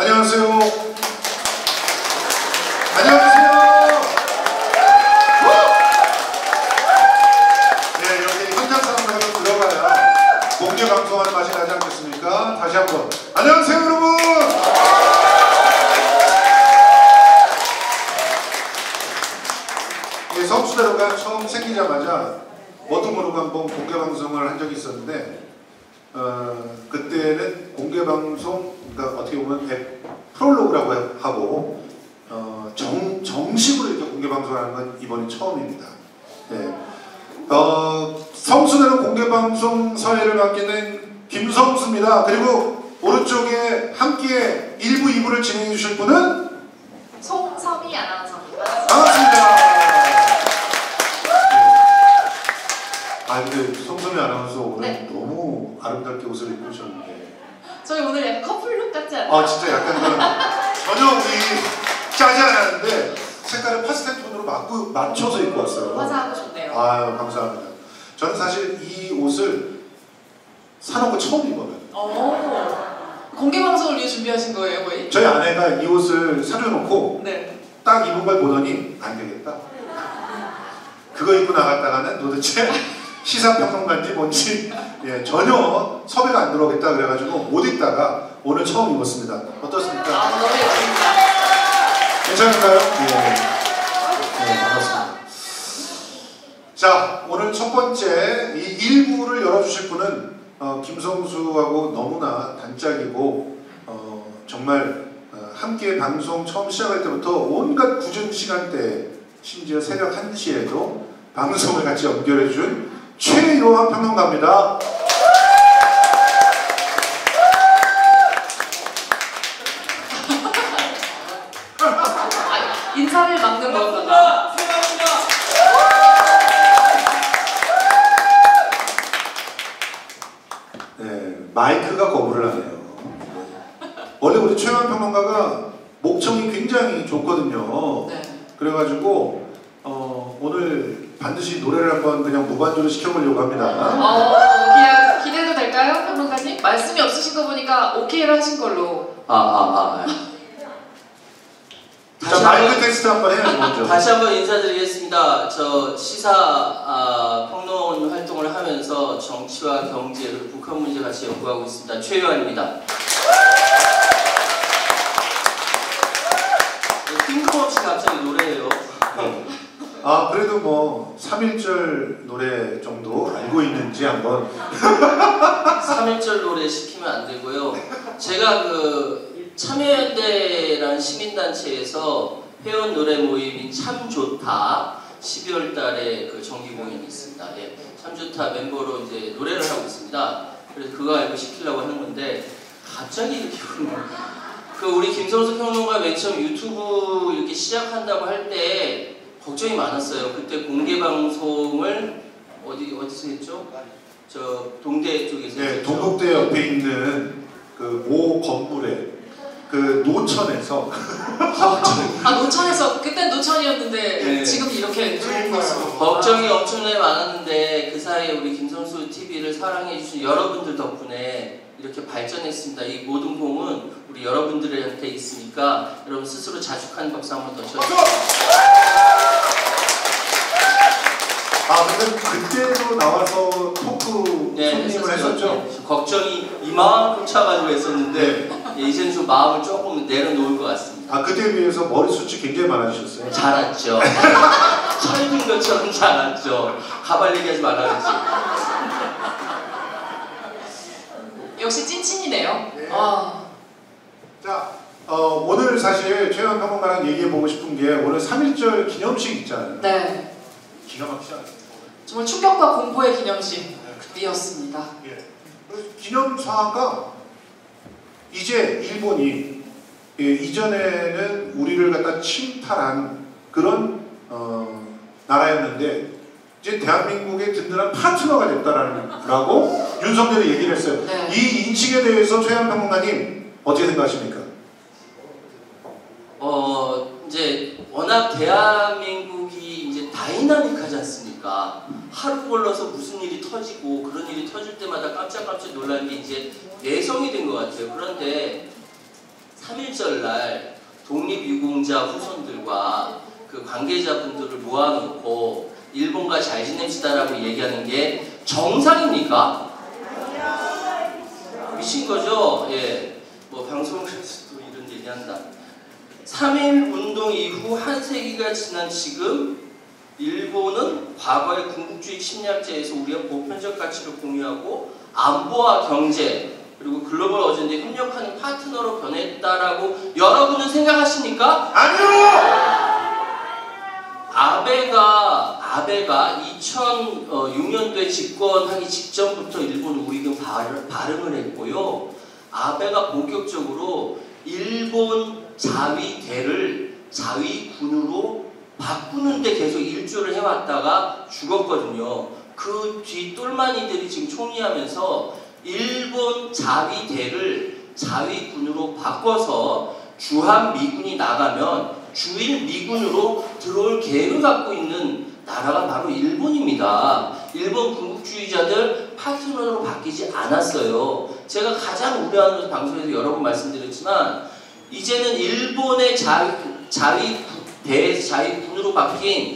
안녕하세요. 안녕하세요. 네, 이렇게 현장 사람들도 들어가야 공개 방송하는 맛이 나지 않겠습니까? 다시 한번 안녕하세요, 여러분. 예, 성수대로가 처음 생기자마자 뭣도 모르고 한번 공개 방송을 한 적이 있었는데, 그때는 공개 방송, 그러니까 어떻게 보면 프롤로그라고 하고 정식으로 이렇게 공개 방송하는 건 이번이 처음입니다. 네. 성수대로 공개 방송 사회를 맡게 된 김성수입니다. 그리고 오른쪽에 함께 1부, 2부를 진행해 주실 분은 송서미 아나운서입니다. 반갑습니다. 아, 근데 송소미 아나운서 오늘 네. 너무 아름답게 옷을 입고 오셨는데 저희 오늘 약간 커플룩 같지 않아요? 아, 진짜 약간 전혀 우리 짜지 않았는데 색깔을 파스텔 톤으로 맞춰서 입고 왔어요. 화사하고 좋네요. 아유, 감사합니다. 저는 사실 이 옷을 사놓고 처음 입어요. 공개 방송을 위해 준비하신 거예요, 거의? 저희 아내가 이 옷을 사줘놓고 네. 딱 입은 걸 보더니 안 되겠다. 그거 입고 나갔다가는 도대체 시사평론가인지 뭔지 전혀 섭외가 안 들어오겠다 그래가지고 못 입다가 오늘 처음 입었습니다. 어떻습니까? 아, 너무 예쁩니다. 괜찮을까요? 네, 반갑습니다. 자, 오늘 첫 번째 이 1부를 열어주실 분은 김성수하고 너무나 단짝이고 정말 함께 방송 처음 시작할 때부터 온갖 굳은 시간대에 심지어 새벽 1시에도 방송을 같이 연결해준 최요한 평론가입니다. 인사를 막는 거구나. 네, 마이크가 거부를 하네요. 원래 우리 최요한 평론가가 목청이 굉장히 좋거든요. 네. 그래가지고 오늘 반드시 노래를 한번 그냥 무반주로 시켜보려고 합니다. 기대도 될까요, 평론가님? 말씀이 없으신 거 보니까 오케이를 하신 걸로. 자, 마이크 테스트 한번 해야죠, 먼저. 다시 한번 인사드리겠습니다. 저 시사 평론 활동을 하면서 정치와 경제 그리고 북한 문제 같이 연구하고 있습니다. 최요한입니다. 뜬금없이 갑자기 노래해요. 아, 그래도 뭐 3.1절 노래 정도 알고 있는지 한번. 3.1절 노래 시키면 안 되고요. 제가 참여연대라는 시민단체에서 회원 노래 모임인 참 좋다 12월 달에 정기 공연이 있습니다. 예, 참 좋다 멤버로 이제 노래를 하고 있습니다. 그래서 그거 알고 시키려고 하는 건데 갑자기 이렇게 우리 김성수 평론가 맨 처음 유튜브 이렇게 시작한다고 할 때 걱정이 많았어요. 그때 공개 방송을 어디서 했죠? 저 동대 쪽에서. 네, 동국대 옆에 있는 그 모 건물에 그 노천에서. 노천에서 그때 노천이었는데 네. 지금 이렇게 좋은 것으로. 걱정이 엄청나게 많았는데 그 사이에 우리 김성수 TV를 사랑해주신 여러분들 덕분에 이렇게 발전했습니다. 이 모든 공은 우리 여러분들한테 있으니까 여러분 스스로 자축하는 박수 한번 더 쳐주세요. 아, 근데 그때도 나와서 토크 손님을 했었죠? 네, 걱정이 이만큼 차가지고 했었는데 이제는 좀 마음을 조금 내려놓을 것 같습니다. 아, 그때에 비해서 머리숱이 굉장히 많아지셨어요? 자랐죠. 철든 것처럼 자랐죠. 가발 얘기하지 말라 그랬지. 역시 찐친이네요. 네. 아. 자, 오늘 사실 최요한 평론가랑 얘기해보고 싶은 게 오늘 3.1절 기념식 있잖아요. 네. 기가 막히지 않습니까? 정말 충격과 공포의 기념식이었습니다. 예. 기념사가 이제 일본이 이전에는 우리를 갖다 침탈한 그런 나라였는데 이제 대한민국의 든든한 파트너가 됐다라고 윤석열이 얘기를 했어요. 네. 이 인식에 대해서 최요한 평론가님 어떻게 생각하십니까? 이제 워낙 대한민국이 이제 다이나믹하지 않습니까? 하루 걸러서 무슨 일이 터지고 그런 일이 터질 때마다 깜짝깜짝 놀라는 게 이제 내성이 된 것 같아요. 그런데 3.1절 날 독립유공자 후손들과 그 관계자분들을 모아놓고 일본과 잘 지냅시다라고 얘기하는 게 정상입니까? 미친 거죠? 예. 뭐 방송에서도 이런 얘기한다. 3.1 운동 이후 한 세기가 지난 지금 일본은 과거의 군국주의 침략제에서 우리가 보편적 가치를 공유하고 안보와 경제 그리고 글로벌 어젠다에 협력하는 파트너로 변했다라고 여러분은 생각하십니까? 아니요! 아베가 2006년도에 집권하기 직전부터 일본 우익은 발응을 했고요. 아베가 본격적으로 일본 자위대를 자위군으로 바꾸는데 계속 일조를 해왔다가 죽었거든요. 그 뒤 똘마니들이 지금 총리하면서 일본 자위대를 자위군으로 바꿔서 주한미군이 나가면 주일 미군으로 들어올 계획을 갖고 있는 나라가 바로 일본입니다. 일본 군국주의자들 파트너로 바뀌지 않았어요. 제가 가장 우려하는 방송에서 여러 번 말씀드렸지만 이제는 일본의 자위군으로 바뀐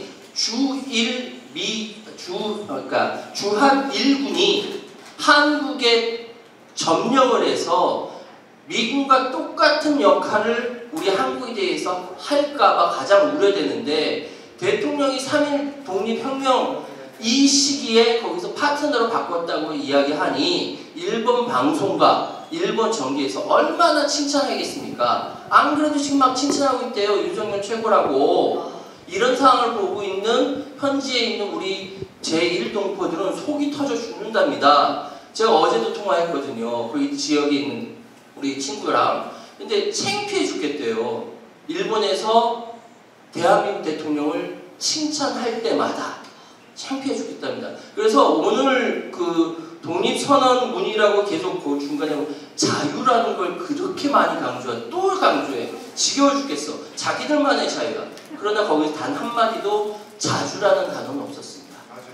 주한일군이 한국에 점령을 해서 미군과 똑같은 역할을 우리 한국에 대해서 할까봐 가장 우려되는데 대통령이 3.1 독립혁명 이 시기에 거기서 파트너로 바꿨다고 이야기하니 일본 방송과 일본 정계에서 얼마나 칭찬하겠습니까? 안 그래도 지금 막 칭찬하고 있대요. 윤석열 최고라고. 이런 상황을 보고 있는 현지에 있는 우리 제1동포들은 속이 터져 죽는답니다. 제가 어제도 통화했거든요. 그 지역에 있는 우리 친구랑. 근데 창피해 죽겠대요. 일본에서 대한민국 대통령을 칭찬할 때마다 창피해 죽겠답니다. 그래서 오늘 그 독립선언문이라고 계속 그 중간에 자유라는 걸 그렇게 많이 강조해. 또 강조해. 지겨워 죽겠어. 자기들만의 자유야. 그러나 거기서 단 한마디도 자주라는 단어는 없었습니다.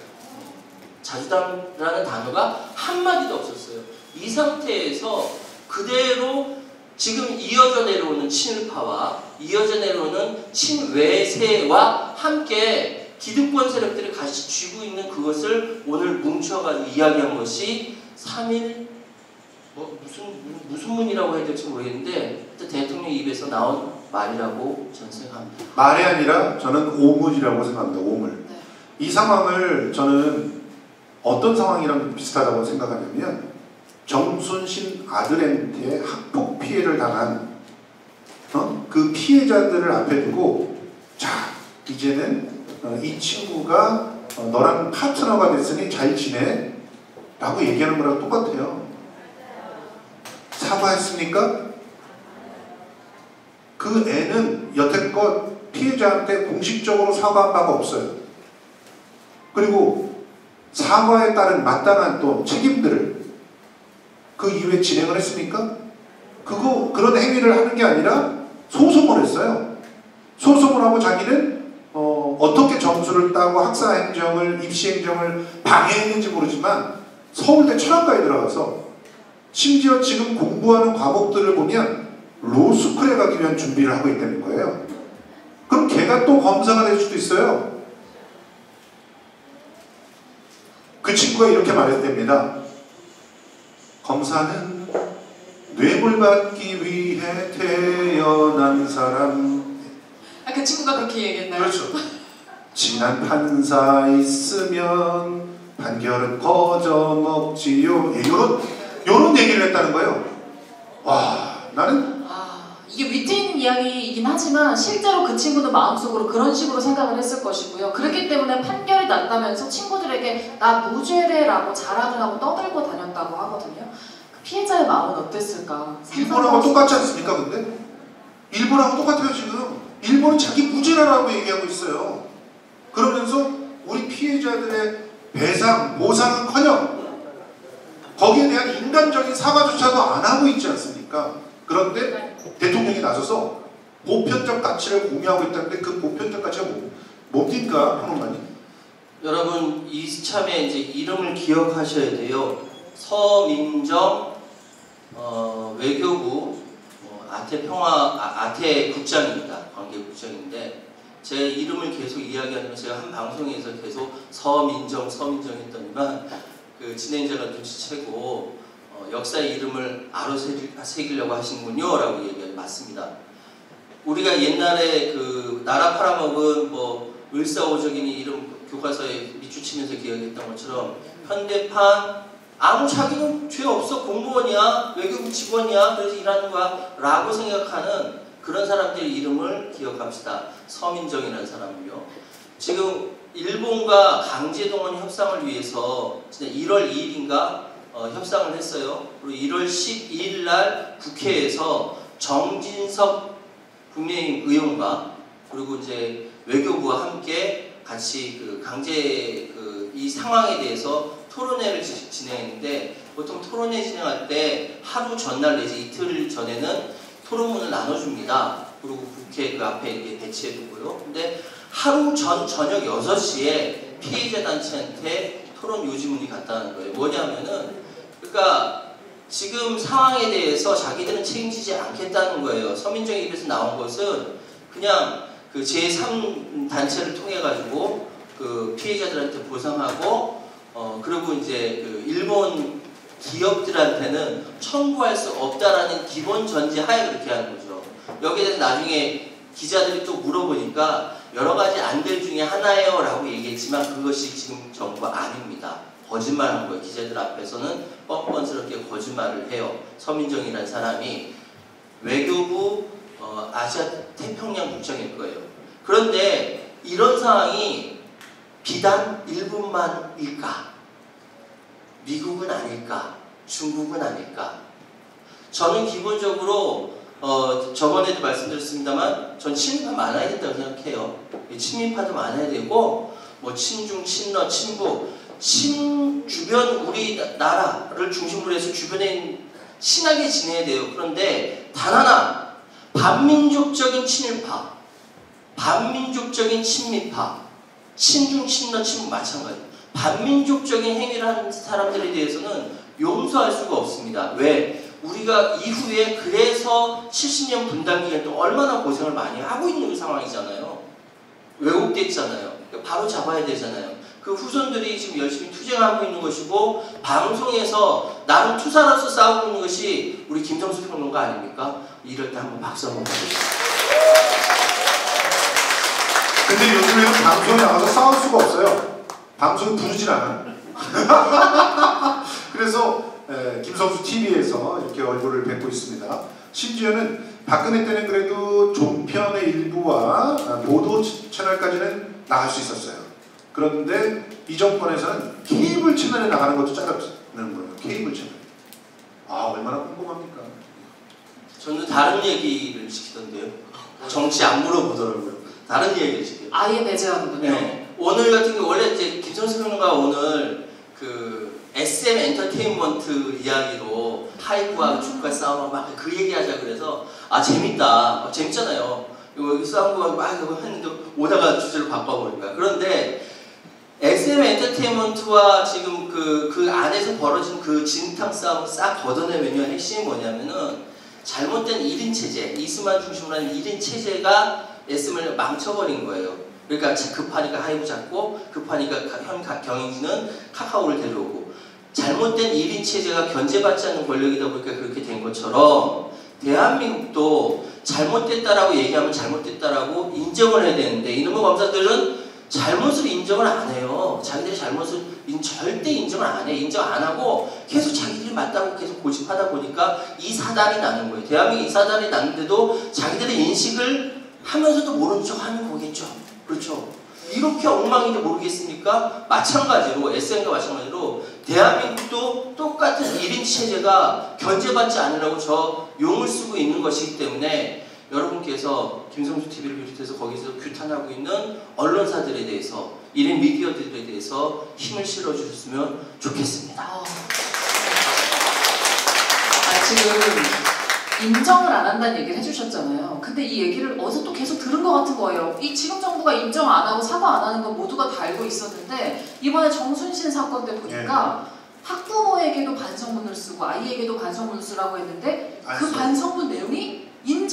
자주라는 단어가 한마디도 없었어요. 이 상태에서 그대로 지금 이어져 내려오는 친일파와 이어져 내려오는 친외세와 함께 기득권 세력들이 같이 쥐고 있는 그것을 오늘 뭉쳐가지고 이야기한 것이 3.1 무슨 문이라고 해야 될지 모르겠는데 대통령 입에서 나온 말이라고 저는 생각합니다. 말이 아니라 저는 오물이라고 생각합니다. 오물. 네. 이 상황을 저는 어떤 상황이랑 비슷하다고 생각하냐면 정순신 아들한테 학폭 피해를 당한 그 피해자들을 앞에 두고 자 이제는 이 친구가 너랑 파트너가 됐으니 잘 지내 라고 얘기하는 거랑 똑같아요. 사과했습니까? 그 애는 여태껏 피해자한테 공식적으로 사과한 바가 없어요. 그리고 사과에 따른 마땅한 또 책임들을 그 이후에 진행을 했습니까? 그런 행위를 하는 게 아니라 소송을 했어요. 소송을 하고 자기는 어떻게 점수를 따고 학사행정을 입시행정을 방해했는지 모르지만 서울대 철학과에 들어가서 심지어 지금 공부하는 과목들을 보면 로스쿨에 가기 위한 준비를 하고 있다는 거예요. 그럼 걔가 또 검사가 될 수도 있어요. 그 친구가 이렇게 말했답니다. 검사는 뇌물 받기 위해 태어난 사람. 그 친구가 그렇게 얘기했나요? 그렇죠. 진한 판사 있으면 판결은 거저 먹지요. 요런 얘기를 했다는 거예요. 와, 나는 이게 위트 있는 이야기이긴 하지만 실제로 그 친구는 마음속으로 그런 식으로 생각을 했을 것이고요. 그렇기 때문에 판결이 났다면서 친구들에게 나 무죄래라고 자랑을 하고 떠들고 다녔다고 하거든요. 그 피해자의 마음은 어땠을까? 일본하고 똑같지 않습니까? 근데? 일본하고 똑같아요 지금. 일본은 자기 무죄라고 얘기하고 있어요. 그러면서 우리 피해자들의 배상, 보상은커녕 거기에 대한 인간적인 사과조차도 안 하고 있지 않습니까? 그런데 대통령이 나서서 보편적 가치를 공유하고 있다는데 그 보편적 가치가 뭡니까? 평론가님? 여러분 이참에 이제 이름을 기억하셔야 돼요. 서민정 외교부 아태 국장입니다. 관계국장인데 제 이름을 계속 이야기하면 제가 한 방송에서 계속 서민정 했더니만 그 진행자가 눈치채고 역사의 이름을 아로 새기려고 하시는군요 라고 얘기하면 맞습니다. 우리가 옛날에 그 나라 팔아먹은 뭐 을사오적인 이름 교과서에 밑줄치면서 기억했던 것처럼 현대판 아무 자기는 죄 없어 공무원이야 외교부 직원이야 그래서 일하는 거야 라고 생각하는 그런 사람들의 이름을 기억합시다. 서민정이라는 사람은요. 지금 일본과 강제동원 협상을 위해서 진짜 1월 2일인가 협상을 했어요. 그리고 1월 12일 날 국회에서 정진석 국민의힘 의원과 그리고 이제 외교부와 함께 같이 그 강제 이 상황에 대해서 토론회를 진행했는데 보통 토론회 진행할 때 하루 전날 내지 이틀 전에는 토론문을 나눠줍니다. 그리고 국회 그 앞에 이렇게 배치해두고요. 근데 하루 전 저녁 6시에 피해자 단체한테 토론 요지문이 갔다는 거예요. 뭐냐면은 그러니까 지금 상황에 대해서 자기들은 책임지지 않겠다는 거예요. 서민정 입에서 나온 것은 그냥 그 제3 단체를 통해 가지고 그 피해자들한테 보상하고 그리고 이제 그 일본 기업들한테는 청구할 수 없다라는 기본 전제 하에 그렇게 하는 거죠. 여기에 대해서 나중에 기자들이 또 물어보니까 여러 가지 안들 중에 하나예요 라고 얘기했지만 그것이 지금 정부가 아닙니다. 거짓말한 거예요. 기자들 앞에서는 뻔뻔스럽게 거짓말을 해요. 서민정이라는 사람이 외교부 아시아 태평양 국장일 거예요. 그런데 이런 상황이 비단 일본만일까? 미국은 아닐까? 중국은 아닐까? 저는 기본적으로 저번에도 말씀드렸습니다만 전 친미파 많아야 된다고 생각해요. 친미파도 많아야 되고 뭐 친중, 친러, 친북 주변 우리나라를 중심으로 해서 주변에 있는 친하게 지내야 돼요. 그런데 단 하나 반민족적인 친일파 반민족적인 친미파 친중, 친러, 친북 마찬가지예요. 반민족적인 행위를 하는 사람들에 대해서는 용서할 수가 없습니다. 왜? 우리가 이후에 그래서 70년 분단기간 동안 얼마나 고생을 많이 하고 있는 상황이잖아요. 왜곡됐잖아요. 바로 잡아야 되잖아요. 그 후손들이 지금 열심히 투쟁하고 있는 것이고 방송에서 나름 투사로서 싸우고 있는 것이 우리 김성수 평론가 아닙니까? 이럴 때 한번 박수 한번 받으시죠. 근데 요즘에는 방송에 나가서 싸울 수가 없어요. 방송이 부르질 않아. 그래서 김성수 TV에서 이렇게 얼굴을 뵙고 있습니다. 심지어는 박근혜 때는 그래도 종편의 일부와 보도 채널까지는 나갈 수 있었어요. 그런데 이 정권에서는 케이블 채널에 나가는 것도 잘라는 거예요. 케이블 채널. 아 얼마나 궁금합니까? 저는 다른 얘기를 시키던데요. 정치 안 물어보더라고요. 다른 얘기를 시켜요. 아예 배제하는군요. 네. 오늘 같은 경우 원래 이제 김성수 평론가 오늘 그 SM 엔터테인먼트 이야기로 하이브와 주가 싸움 막 그 얘기하자 그래서 아 재밌다 재밌잖아요. 이거 싸움과 막 이거 했는데 오다가 주제를 바꿔버린다. 그런데 SM 엔터테인먼트와 지금 그 안에서 벌어진 그 진탕 싸움을 싹 걷어내면요 핵심이 뭐냐면은 잘못된 1인 체제 이스만 중심으로 하는 1인 체제가 SM을 망쳐버린 거예요. 그러니까 급하니까 하이브 잡고 급하니까 현 경영진은 카카오를 데려오고 잘못된 1인 체제가 견제받지 않는 권력이다 보니까 그렇게 된 것처럼 대한민국도 잘못됐다라고 얘기하면 잘못됐다라고 인정을 해야 되는데 이놈의 검사들은 잘못을 인정을 안 해요. 자기들이 잘못을 절대 인정을 안 해. 인정 안 하고 계속 자기들이 맞다고 계속 고집하다 보니까 이 사달이 나는 거예요. 대한민국 이 사달이 났는데도 자기들의 인식을 하면서도 모른 척 하는 거겠죠. 그렇죠. 이렇게 엉망인지 모르겠습니까? 마찬가지로 SM과 마찬가지로 대한민국도 똑같은 1인 체제가 견제받지 않으려고 저 용을 쓰고 있는 것이기 때문에 여러분께서 김성수 TV를 비롯해서 거기서 규탄하고 있는 언론사들에 대해서 1인 미디어들에 대해서 힘을 실어주셨으면 좋겠습니다. 지금 인정을 안 한다는 얘기를 해주셨잖아요. 근데 이 얘기를 어디서 또 계속 들은 것 같은 거예요. 이 지금 정부가 인정 안 하고 사과 안 하는 건 모두가 다 알고 있었는데 이번에 정순신 사건 때 보니까 학부모에게도 반성문을 쓰고 아이에게도 반성문을 쓰라고 했는데 그 반성문 내용이 인정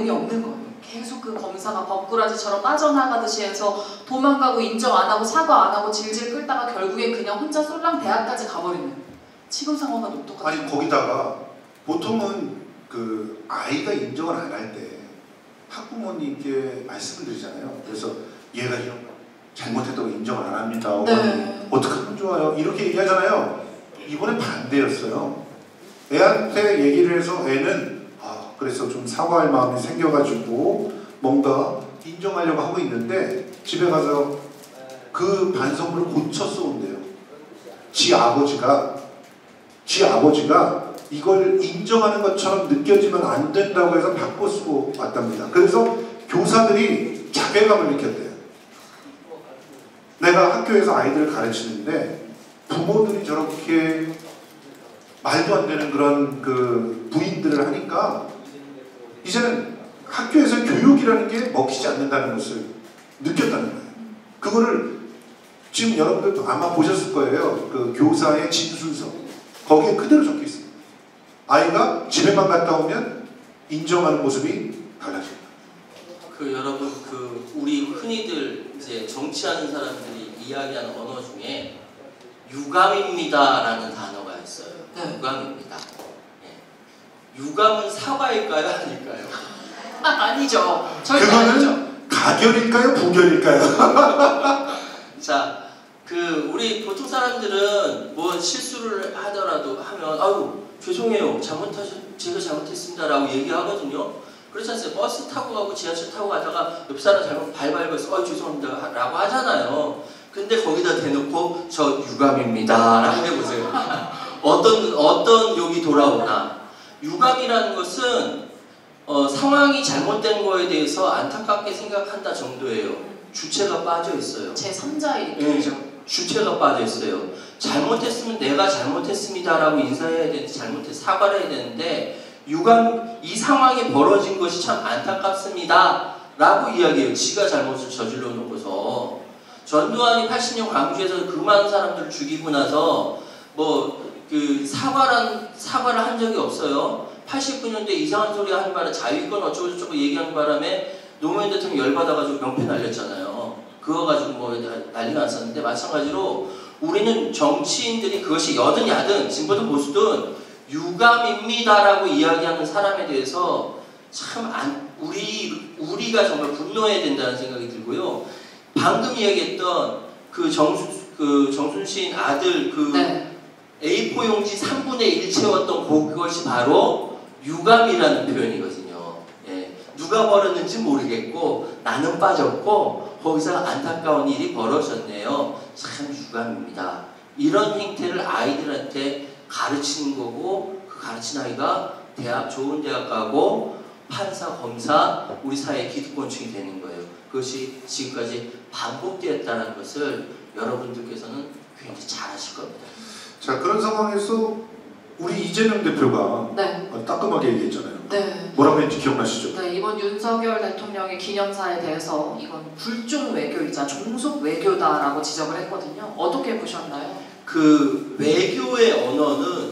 내용이 없는 거예요. 계속 그 검사가 법꾸라지처럼 빠져나가듯이 해서 도망가고 인정 안 하고 사과 안 하고 질질 끌다가 결국에 그냥 혼자 쏠랑 대학까지 가버리는 지금 상황과 똑같아요. 아니 거기다가 보통은 그 아이가 인정을 안 할 때 학부모님께 말씀을 드리잖아요. 그래서 얘가 이런 거 잘못했다고 인정을 안 합니다. 네. 어떻게 하면 좋아요? 이렇게 얘기하잖아요. 이번에 반대였어요. 애한테 얘기를 해서 애는 그래서 좀 사과할 마음이 생겨가지고 뭔가 인정하려고 하고 있는데 집에 가서 그 반성문을 고쳐 써온대요. 지 아버지가 이걸 인정하는 것처럼 느껴지면 안 된다고 해서 바꿔 쓰고 왔답니다. 그래서 교사들이 자괴감을 느꼈대요. 내가 학교에서 아이들을 가르치는데 부모들이 저렇게 말도 안 되는 그런 그 부인들을 하니까 이제는 학교에서 교육이라는 게 먹히지 않는다는 것을 느꼈다는 거예요. 그거를 지금 여러분들도 아마 보셨을 거예요. 그 교사의 진술서. 거기에 그대로 적혀 있습니다. 아이가 집에만 갔다 오면 인정하는 모습이 달라집니다. 여러분 우리 흔히들 이제 정치하는 사람들이 이야기하는 언어 중에 유감입니다라는 단어가 있어요. 네. 유감입니다. 네. 유감은 사과일까요, 아닐까요? 아니죠. 절대 그거는 아니죠. 가결일까요, 부결일까요? 자, 우리 보통 사람들은 뭐 실수를 하더라도 하면 아유 죄송해요, 제가 잘못했습니다라고 얘기하거든요. 그렇지 않습니까? 버스 타고 가고 지하철 타고 가다가 옆 사람 잘못 밟아서 죄송합니다 라고 하잖아요. 근데 거기다 대놓고 저 유감입니다 라고 해보세요. 어떤 욕이 돌아오나. 유감이라는 것은 상황이 잘못된 거에 대해서 안타깝게 생각한다 정도예요. 주체가 빠져 있어요. 제3자의 네, 느낌이죠. 주체가 빠져 있어요. 잘못했으면 내가 잘못했습니다라고 인사해야 되는데 사과를 해야 되는데 이 상황이 벌어진 것이 참 안타깝습니다 라고 이야기해요. 지가 잘못을 저질러 놓고서. 전두환이 80년 광주에서 그 많은 사람들을 죽이고 나서 사과를 한 적이 없어요. 89년도에 이상한 소리 하는 바람에 자유권 어쩌고저쩌고 얘기하는 바람에 노무현 대통령이 열받아가지고 명패 날렸잖아요. 그거 가지고 난리가 났었는데, 마찬가지로 우리는 정치인들이 그것이 여든 야든 진보든 보수든 유감입니다라고 이야기하는 사람에 대해서 참 우리가 정말 분노해야 된다는 생각이 들고요. 방금 이야기했던 정순신 아들 네. A4 용지 3분의 1 채웠던 그것이 바로 유감이라는 표현이거든요. 예, 누가 벌었는지 모르겠고 나는 빠졌고 거기서 안타까운 일이 벌어졌네요. 참 유감입니다. 이런 행태를 아이들한테 가르치는 거고, 그 가르친 아이가 좋은 대학 가고 판사, 검사, 우리 사회의 기득권층이 되는 거예요. 그것이 지금까지 반복되었다는 것을 여러분들께서는 굉장히 잘 아실 겁니다. 자, 그런 상황에서 우리 이재명 대표가 네. 따끔하게 얘기했잖아요. 네. 뭐라고 했는지 기억나시죠? 네, 이번 윤석열 대통령의 기념사에 대해서 이건 불종 외교이자 종속 외교다라고 지적을 했거든요. 어떻게 보셨나요? 그 외교의 언어는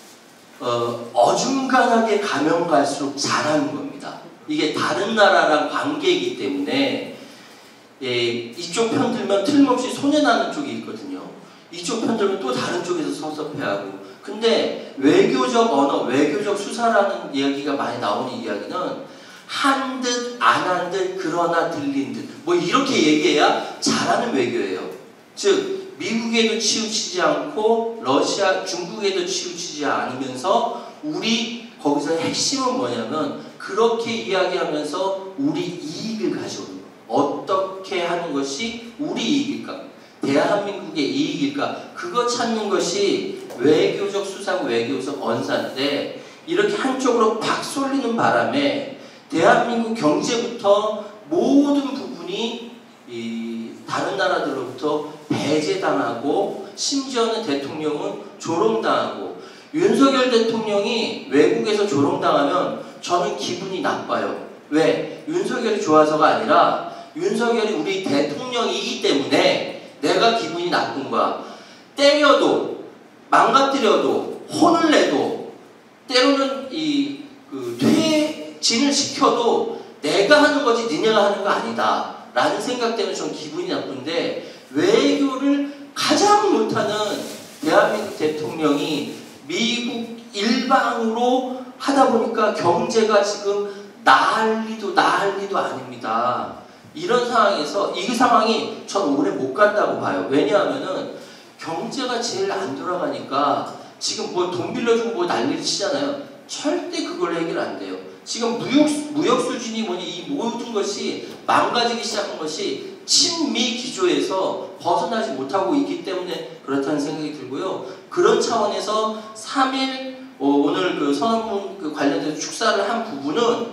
어중간하게 가면 갈수록 잘하는 겁니다. 이게 다른 나라랑 관계이기 때문에 이쪽 편 들면 틀림없이 손해나는 쪽이 있거든요. 이쪽 편 들면 또 다른 쪽에서 섭섭해하고. 근데 외교적 언어, 외교적 수사라는 이야기가 많이 나오는 이야기는 한 듯, 안 한 듯, 그러나 들린 듯 이렇게 얘기해야 잘하는 외교예요. 즉 미국에도 치우치지 않고 중국에도 치우치지 않으면서 우리 거기서 핵심은 뭐냐면 그렇게 이야기하면서 우리 이익을 가져오는 거. 어떻게 하는 것이 우리 이익일까? 대한민국의 이익일까? 그거 찾는 것이 외교적 수사고 외교적 언사인데, 이렇게 한쪽으로 팍 쏠리는 바람에 대한민국 경제부터 모든 부분이 다른 나라들로부터 배제당하고, 심지어는 대통령은 조롱당하고. 윤석열 대통령이 외국에서 조롱당하면 저는 기분이 나빠요. 왜? 윤석열이 좋아서가 아니라 윤석열이 우리 대통령이기 때문에 내가 기분이 나쁜 거야. 때려도, 망가뜨려도, 혼을 내도, 때로는 퇴진을 시켜도 내가 하는 거지 니네가 하는 거 아니다 라는 생각 때문에 좀 기분이 나쁜데, 외교를 가장 못하는 대한민국 대통령이 미국 일방으로 하다 보니까 경제가 지금 난리도 아닙니다. 이런 상황에서 이 상황이 전 오래 못 간다고 봐요. 왜냐하면은 경제가 제일 안 돌아가니까 지금 뭐 돈 빌려주고 뭐 난리를 치잖아요. 절대 그걸로 해결 안 돼요. 지금 무역 수준이 뭐니, 이 모든 것이 망가지기 시작한 것이 친미 기조에서 벗어나지 못하고 있기 때문에 그렇다는 생각이 들고요. 그런 차원에서 3일 오늘 그 선언문 관련돼서 축사를 한 부분은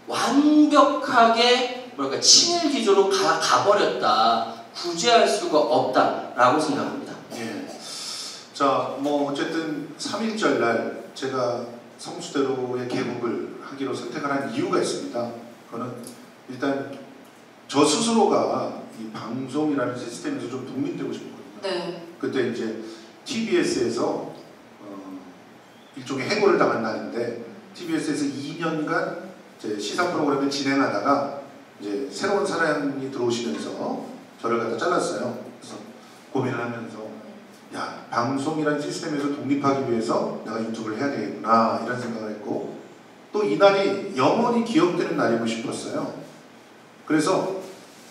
완벽하게 뭐랄까 친일 기조로 가버렸다. 구제할 수가 없다라고 생각합니다. 예. 자, 뭐 어쨌든 3.1절 날 제가 성수대로의 개국을 하기로 선택을 한 이유가 있습니다. 그거는 일단 저 스스로가 이 방송이라는 시스템에서 좀 독립되고 싶었거든요. 네. 그때 이제 TBS에서 일종의 해고를 당한 날인데, TBS에서 2년간 이제 시사 프로그램을 진행하다가 이제 새로운 사람이 들어오시면서 저를 갖다 잘랐어요. 그래서 고민을 하면서, 야, 방송이라는 시스템에서 독립하기 위해서 내가 유튜브를 해야 되겠구나 이런 생각을 했고, 또 이 날이 영원히 기억되는 날이고 싶었어요. 그래서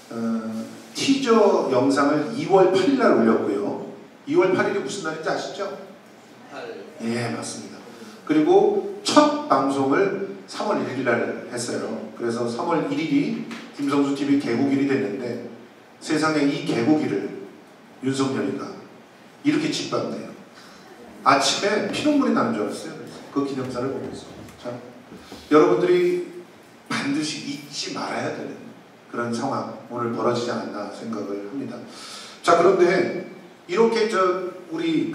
티저 영상을 2월 8일 날 올렸고요. 2월 8일이 무슨 날인지 아시죠? 예, 맞습니다. 그리고 첫 방송을 3월 1일 날 했어요. 그래서 3월 1일이 김성수 TV 개국일이 됐는데, 세상에 이 개국일을 윤석열이가 이렇게 짓밟네요. 아침에 피눈물이 나는 줄 알았어요. 그 기념사를 보면서. 자, 여러분들이 반드시 잊지 말아야 되는 그런 상황 오늘 벌어지지 않았나 생각을 합니다. 자, 그런데 이렇게 우리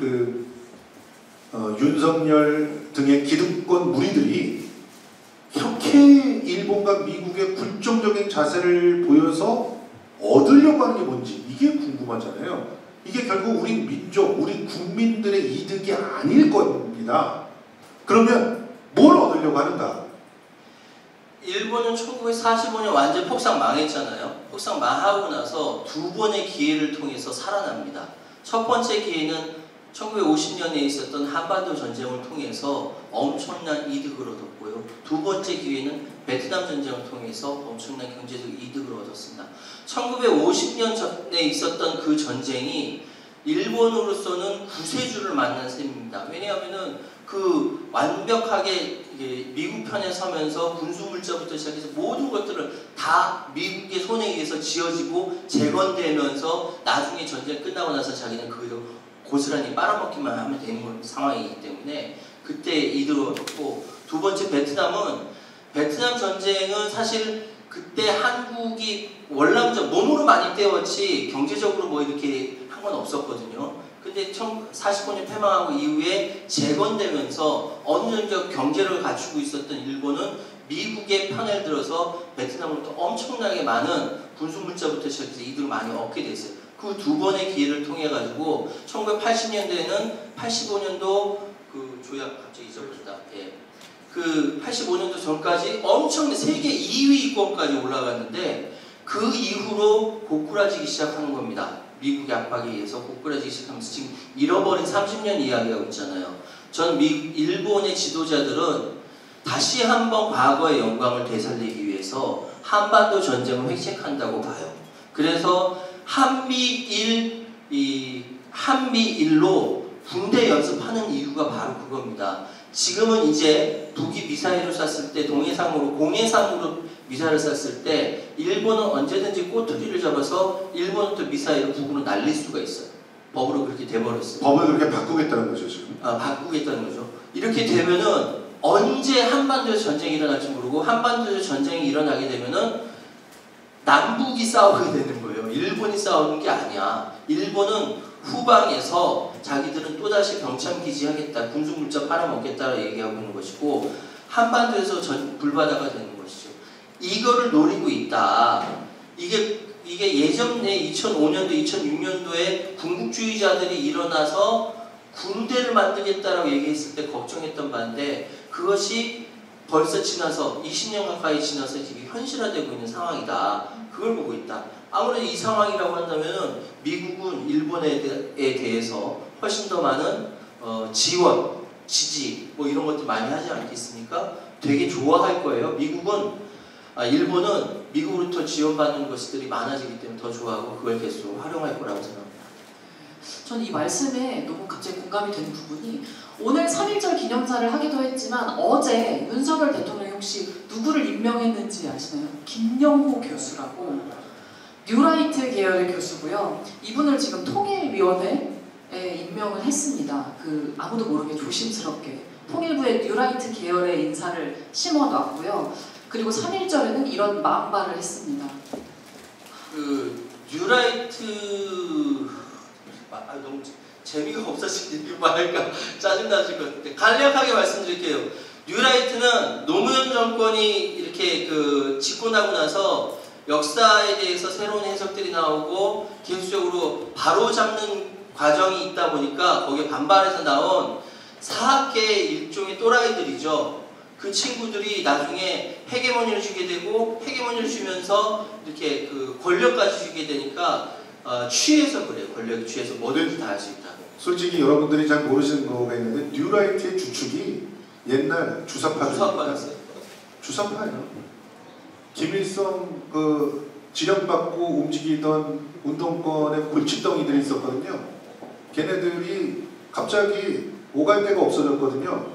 윤석열 등의 기득권 무리들이 이렇게 일본과 미국의 굴종적인 자세를 보여서 얻으려고 하는 게 뭔지 이게 궁금하잖아요. 이게 결국 우리 민족, 우리 국민들의 이득이 아닐 겁니다. 그러면 뭘 얻으려고 하는가? 일본은 1945년 완전 폭삭 망했잖아요. 폭삭 망하고 나서 두 번의 기회를 통해서 살아납니다. 첫 번째 기회는 1950년에 있었던 한반도 전쟁을 통해서 엄청난 이득을 얻었고요. 두 번째 기회는 베트남 전쟁을 통해서 엄청난 경제적 이득을 얻었습니다. 1950년 전에 있었던 그 전쟁이 일본으로서는 구세주를 만난 셈입니다. 왜냐하면은 그 완벽하게 미국 편에 서면서 군수물자부터 시작해서 모든 것들을 다 미국의 손에 의해서 지어지고 재건되면서 나중에 전쟁 끝나고 나서 자기는 그걸 고스란히 빨아먹기만 하면 되는 상황이기 때문에 그때 이득을 얻었고, 두 번째 베트남 전쟁은 사실 그때 한국이 월남전 몸으로 많이 때웠지 경제적으로 뭐 이렇게 한 건 없었거든요. 근데 1945년 패망하고 이후에 재건되면서 어느 정도 경제를 갖추고 있었던 일본은 미국의 편을 들어서 베트남으로부터 엄청나게 많은 군수물자부터 시작해서 이득을 많이 얻게 됐어요. 그 두 번의 기회를 통해 가지고 1980년대에는 85년도 그 조약 갑자기 잊어버렸다. 예. 그 85년도 전까지 엄청난 세계 2위권까지 올라갔는데, 그 이후로 고꾸라지기 시작하는 겁니다. 미국의 압박에 의해서 고꾸라지기 시작하면서 지금 잃어버린 30년 이야기하고 있잖아요. 전 일본의 지도자들은 다시 한번 과거의 영광을 되살리기 위해서 한반도 전쟁을 회책한다고 봐요. 그래서 한미일로 군대 연습하는 이유가 바로 그겁니다. 지금은 이제 북이 미사일을 쐈을 때 공해상으로 미사일을 쐈을 때 일본은 언제든지 꼬투리를 잡아서 일본부터 미사일을 북으로 날릴 수가 있어요. 법으로 그렇게 돼버렸어요. 법을 그렇게 바꾸겠다는 거죠, 지금? 바꾸겠다는 거죠. 이렇게 되면은 언제 한반도에서 전쟁이 일어날지 모르고, 한반도에서 전쟁이 일어나게 되면은 남북이 싸우게 되는 거예요. 일본이 싸우는 게 아니야. 일본은 후방에서 자기들은 또다시 병참 기지하겠다, 군수물자 팔아먹겠다라고 얘기하고 있는 것이고, 한반도에서 불바다가 되는 것이죠. 이거를 노리고 있다. 이게 예전에 2005년도, 2006년도에 군국주의자들이 일어나서 군대를 만들겠다라고 얘기했을 때 걱정했던 바인데, 그것이 벌써 지나서 20년 가까이 지나서 이게 현실화되고 있는 상황이다. 그걸 보고 있다. 아무래도 이 상황이라고 한다면 미국은 일본에 대해서 훨씬 더 많은 지원, 지지 뭐 이런 것들 많이 하지 않겠습니까? 되게 좋아할 거예요. 일본은 미국으로부터 지원받는 것들이 많아지기 때문에 더 좋아하고 그걸 계속 활용할 거라고 생각합니다. 전 이 말씀에 너무 갑자기 공감이 되는 부분이 오늘 3.1절 기념사를 하기도 했지만 어제 윤석열 대통령이 혹시 누구를 임명했는지 아시나요? 김영호 교수라고 뉴라이트 계열의 교수고요. 이분을 지금 통일위원회에 임명을 했습니다. 아무도 모르게 조심스럽게 통일부의 뉴라이트 계열의 인사를 심어놨고요. 그리고 3.1절에는 이런 마음발을 했습니다. 뉴라이트 너무 재미가 없어지니까 말할까 짜증나실 것 같은데 간략하게 말씀드릴게요. 뉴라이트는 노무현 정권이 이렇게 집권하고 나서 역사에 대해서 새로운 해석들이 나오고 계속적으로 바로잡는 과정이 있다 보니까 거기에 반발해서 나온 사학계의 일종의 또라이들이죠. 그 친구들이 나중에 헤게모니를 주게 되고 헤게모니를 주면서 이렇게 권력까지 주게 되니까 취해서 그래요. 권력이 취해서 뭐든지 다 할 수 있다. 솔직히 여러분들이 잘 모르시는 거가 있는데 뉴라이트의 주축이 옛날 주사파였어요. 주사파예요. 김일성 지령받고 움직이던 운동권의 골칫덩이들이 있었거든요. 걔네들이 갑자기 오갈 데가 없어졌거든요.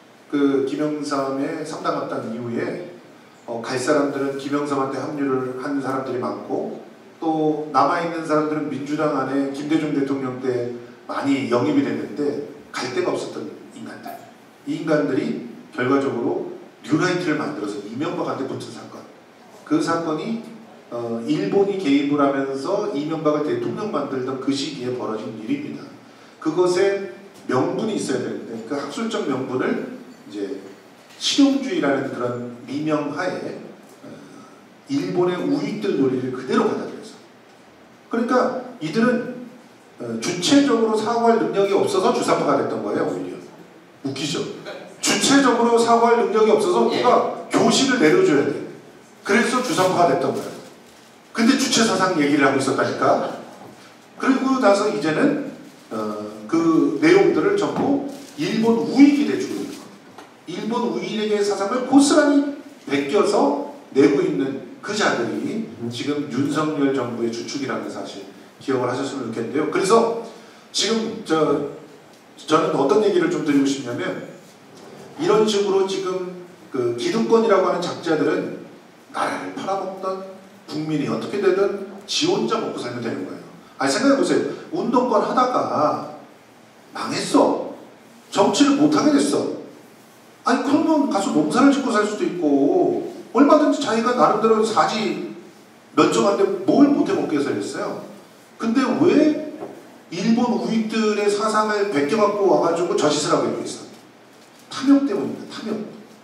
김영삼에 상담했던 이후에 갈 사람들은 김영삼한테 합류를 한 사람들이 많고 또 남아있는 사람들은 민주당 안에 김대중 대통령 때 많이 영입이 됐는데 갈 데가 없었던 인간들. 이 인간들이 결과적으로 뉴라이트를 만들어서 이명박한테 붙은 사건. 그 사건이 일본이 개입을 하면서 이명박을 대통령 만들던 그 시기에 벌어진 일입니다. 그것에 명분이 있어야 되는데 그 학술적 명분을 이제 실용주의라는 그런 미명하에 일본의 우익들 논리를 그대로 받아들여서 그러니까 이들은 주체적으로 사고할 능력이 없어서 주사파가 됐던 거예요. 오히려 웃기죠. 주체적으로 사고할 능력이 없어서 누가 교실을 내려줘야 돼. 그래서 주사파가 됐던 거예요. 근데 주체사상 얘기를 하고 있었다니까. 그리고 나서 이제는 그 내용들을 전부 일본 우익이 내주고 있는 거예요. 일본 우익의 사상을 고스란히 베껴서 내고 있는 그 자들이 지금 윤석열 정부의 주축이라는 사실 기억을 하셨으면 좋겠는데요. 그래서 지금 저는 어떤 얘기를 좀 드리고 싶냐면 이런 식으로 지금 기득권이라고 하는 작자들은 나라를 팔아먹던 국민이 어떻게 되든 지 혼자 먹고 살면 되는 거예요. 아니 생각해보세요. 운동권 하다가 망했어. 정치를 못하게 됐어. 아니 그러면 가서 농사를 짓고 살 수도 있고 얼마든지 자기가 나름대로 사지 면적한데 뭘 못해 먹게 살렸어요. 근데 왜 일본 우익들의 사상을 베껴갖고 와가지고 저 짓을 하고 있어? 탐욕 때문입니다. 탐욕.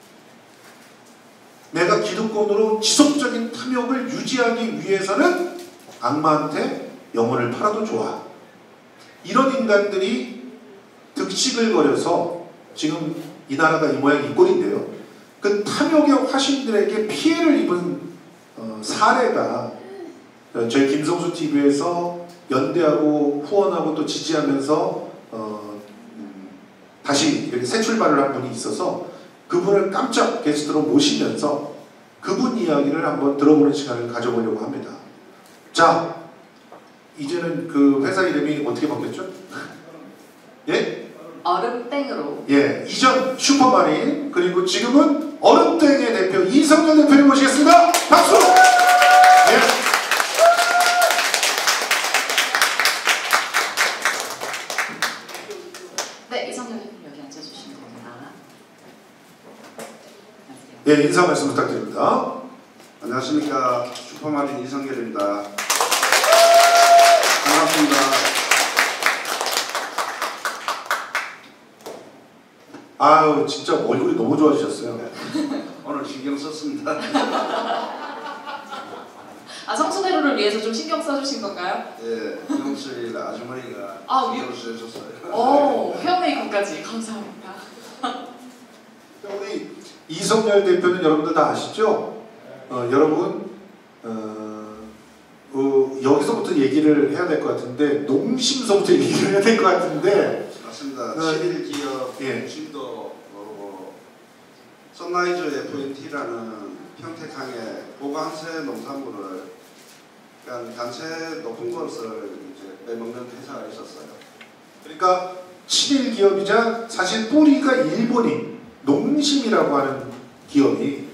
내가 기득권으로 지속적인 탐욕을 유지하기 위해서는 악마한테 영혼을 팔아도 좋아. 이런 인간들이 득식을 벌여서 지금 이 나라가 이 모양 이 꼴인데요. 그 탐욕의 화신들에게 피해를 입은 사례가 저희 김성수 TV에서 연대하고 후원하고 또 지지하면서 다시 이렇게 새 출발을 한 분이 있어서 그분을 깜짝 게스트로 모시면서 그분 이야기를 한번 들어보는 시간을 가져보려고 합니다. 자, 이제는 그 회사 이름이 어떻게 바뀌었죠? 예? 얼음땡으로. 예, 이전 슈퍼마린 그리고 지금은 얼음땡의 대표 이성열 대표님 모시겠습니다. 박수! 예. 네, 이성열 대표님 여기 앉아주시면 됩니다. 예, 인사 말씀 부탁드립니다. 안녕하십니까. 슈퍼마린 이성열입니다. 반갑습니다. 아유, 진짜 얼굴이 너무 좋아지셨어요. 오늘 신경 썼습니다. 성수대로를 위해서 좀 신경 써주신 건가요? 예, 명수일 아주머니가 신경 써주셨어요. 오, 헤어 메이크업까지 감사합니다. 우리 이성열 대표는 여러분들 다 아시죠? 여러분 여기서부터 얘기를 해야 될 것 같은데 농심서부터 얘기를 해야 될 것 같은데 맞습니다. 11기업 예. 진도 선라이즈 FNT라는 평택항에 보관세 농산물을 단세 높은 것을 이제 빼먹는 회사가 있었어요. 그러니까 친일 기업이자 사실 뿌리가 일본인 농심이라고 하는 기업이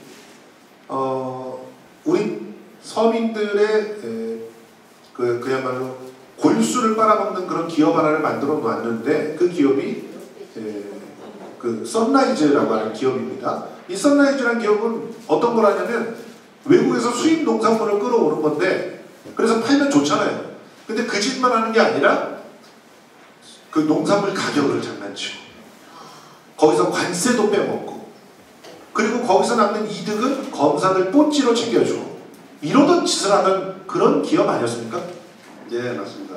우리 서민들의 그야말로 골수를 빨아먹는 그런 기업 하나를 만들어 놨는데 그 기업이 그 선라이즈라고 하는 기업입니다. 이 선라이즈라는 기업은 어떤 걸 하냐면 외국에서 수입 농산물을 끌어오는 건데 그래서 팔면 좋잖아요. 근데 그 짓만 하는 게 아니라 그 농산물 가격을 장난치고 거기서 관세도 빼먹고 그리고 거기서 남는 이득은 검사들 뽀찌로 챙겨주고 이러던 짓을 하는 그런 기업 아니었습니까? 예, 맞습니다.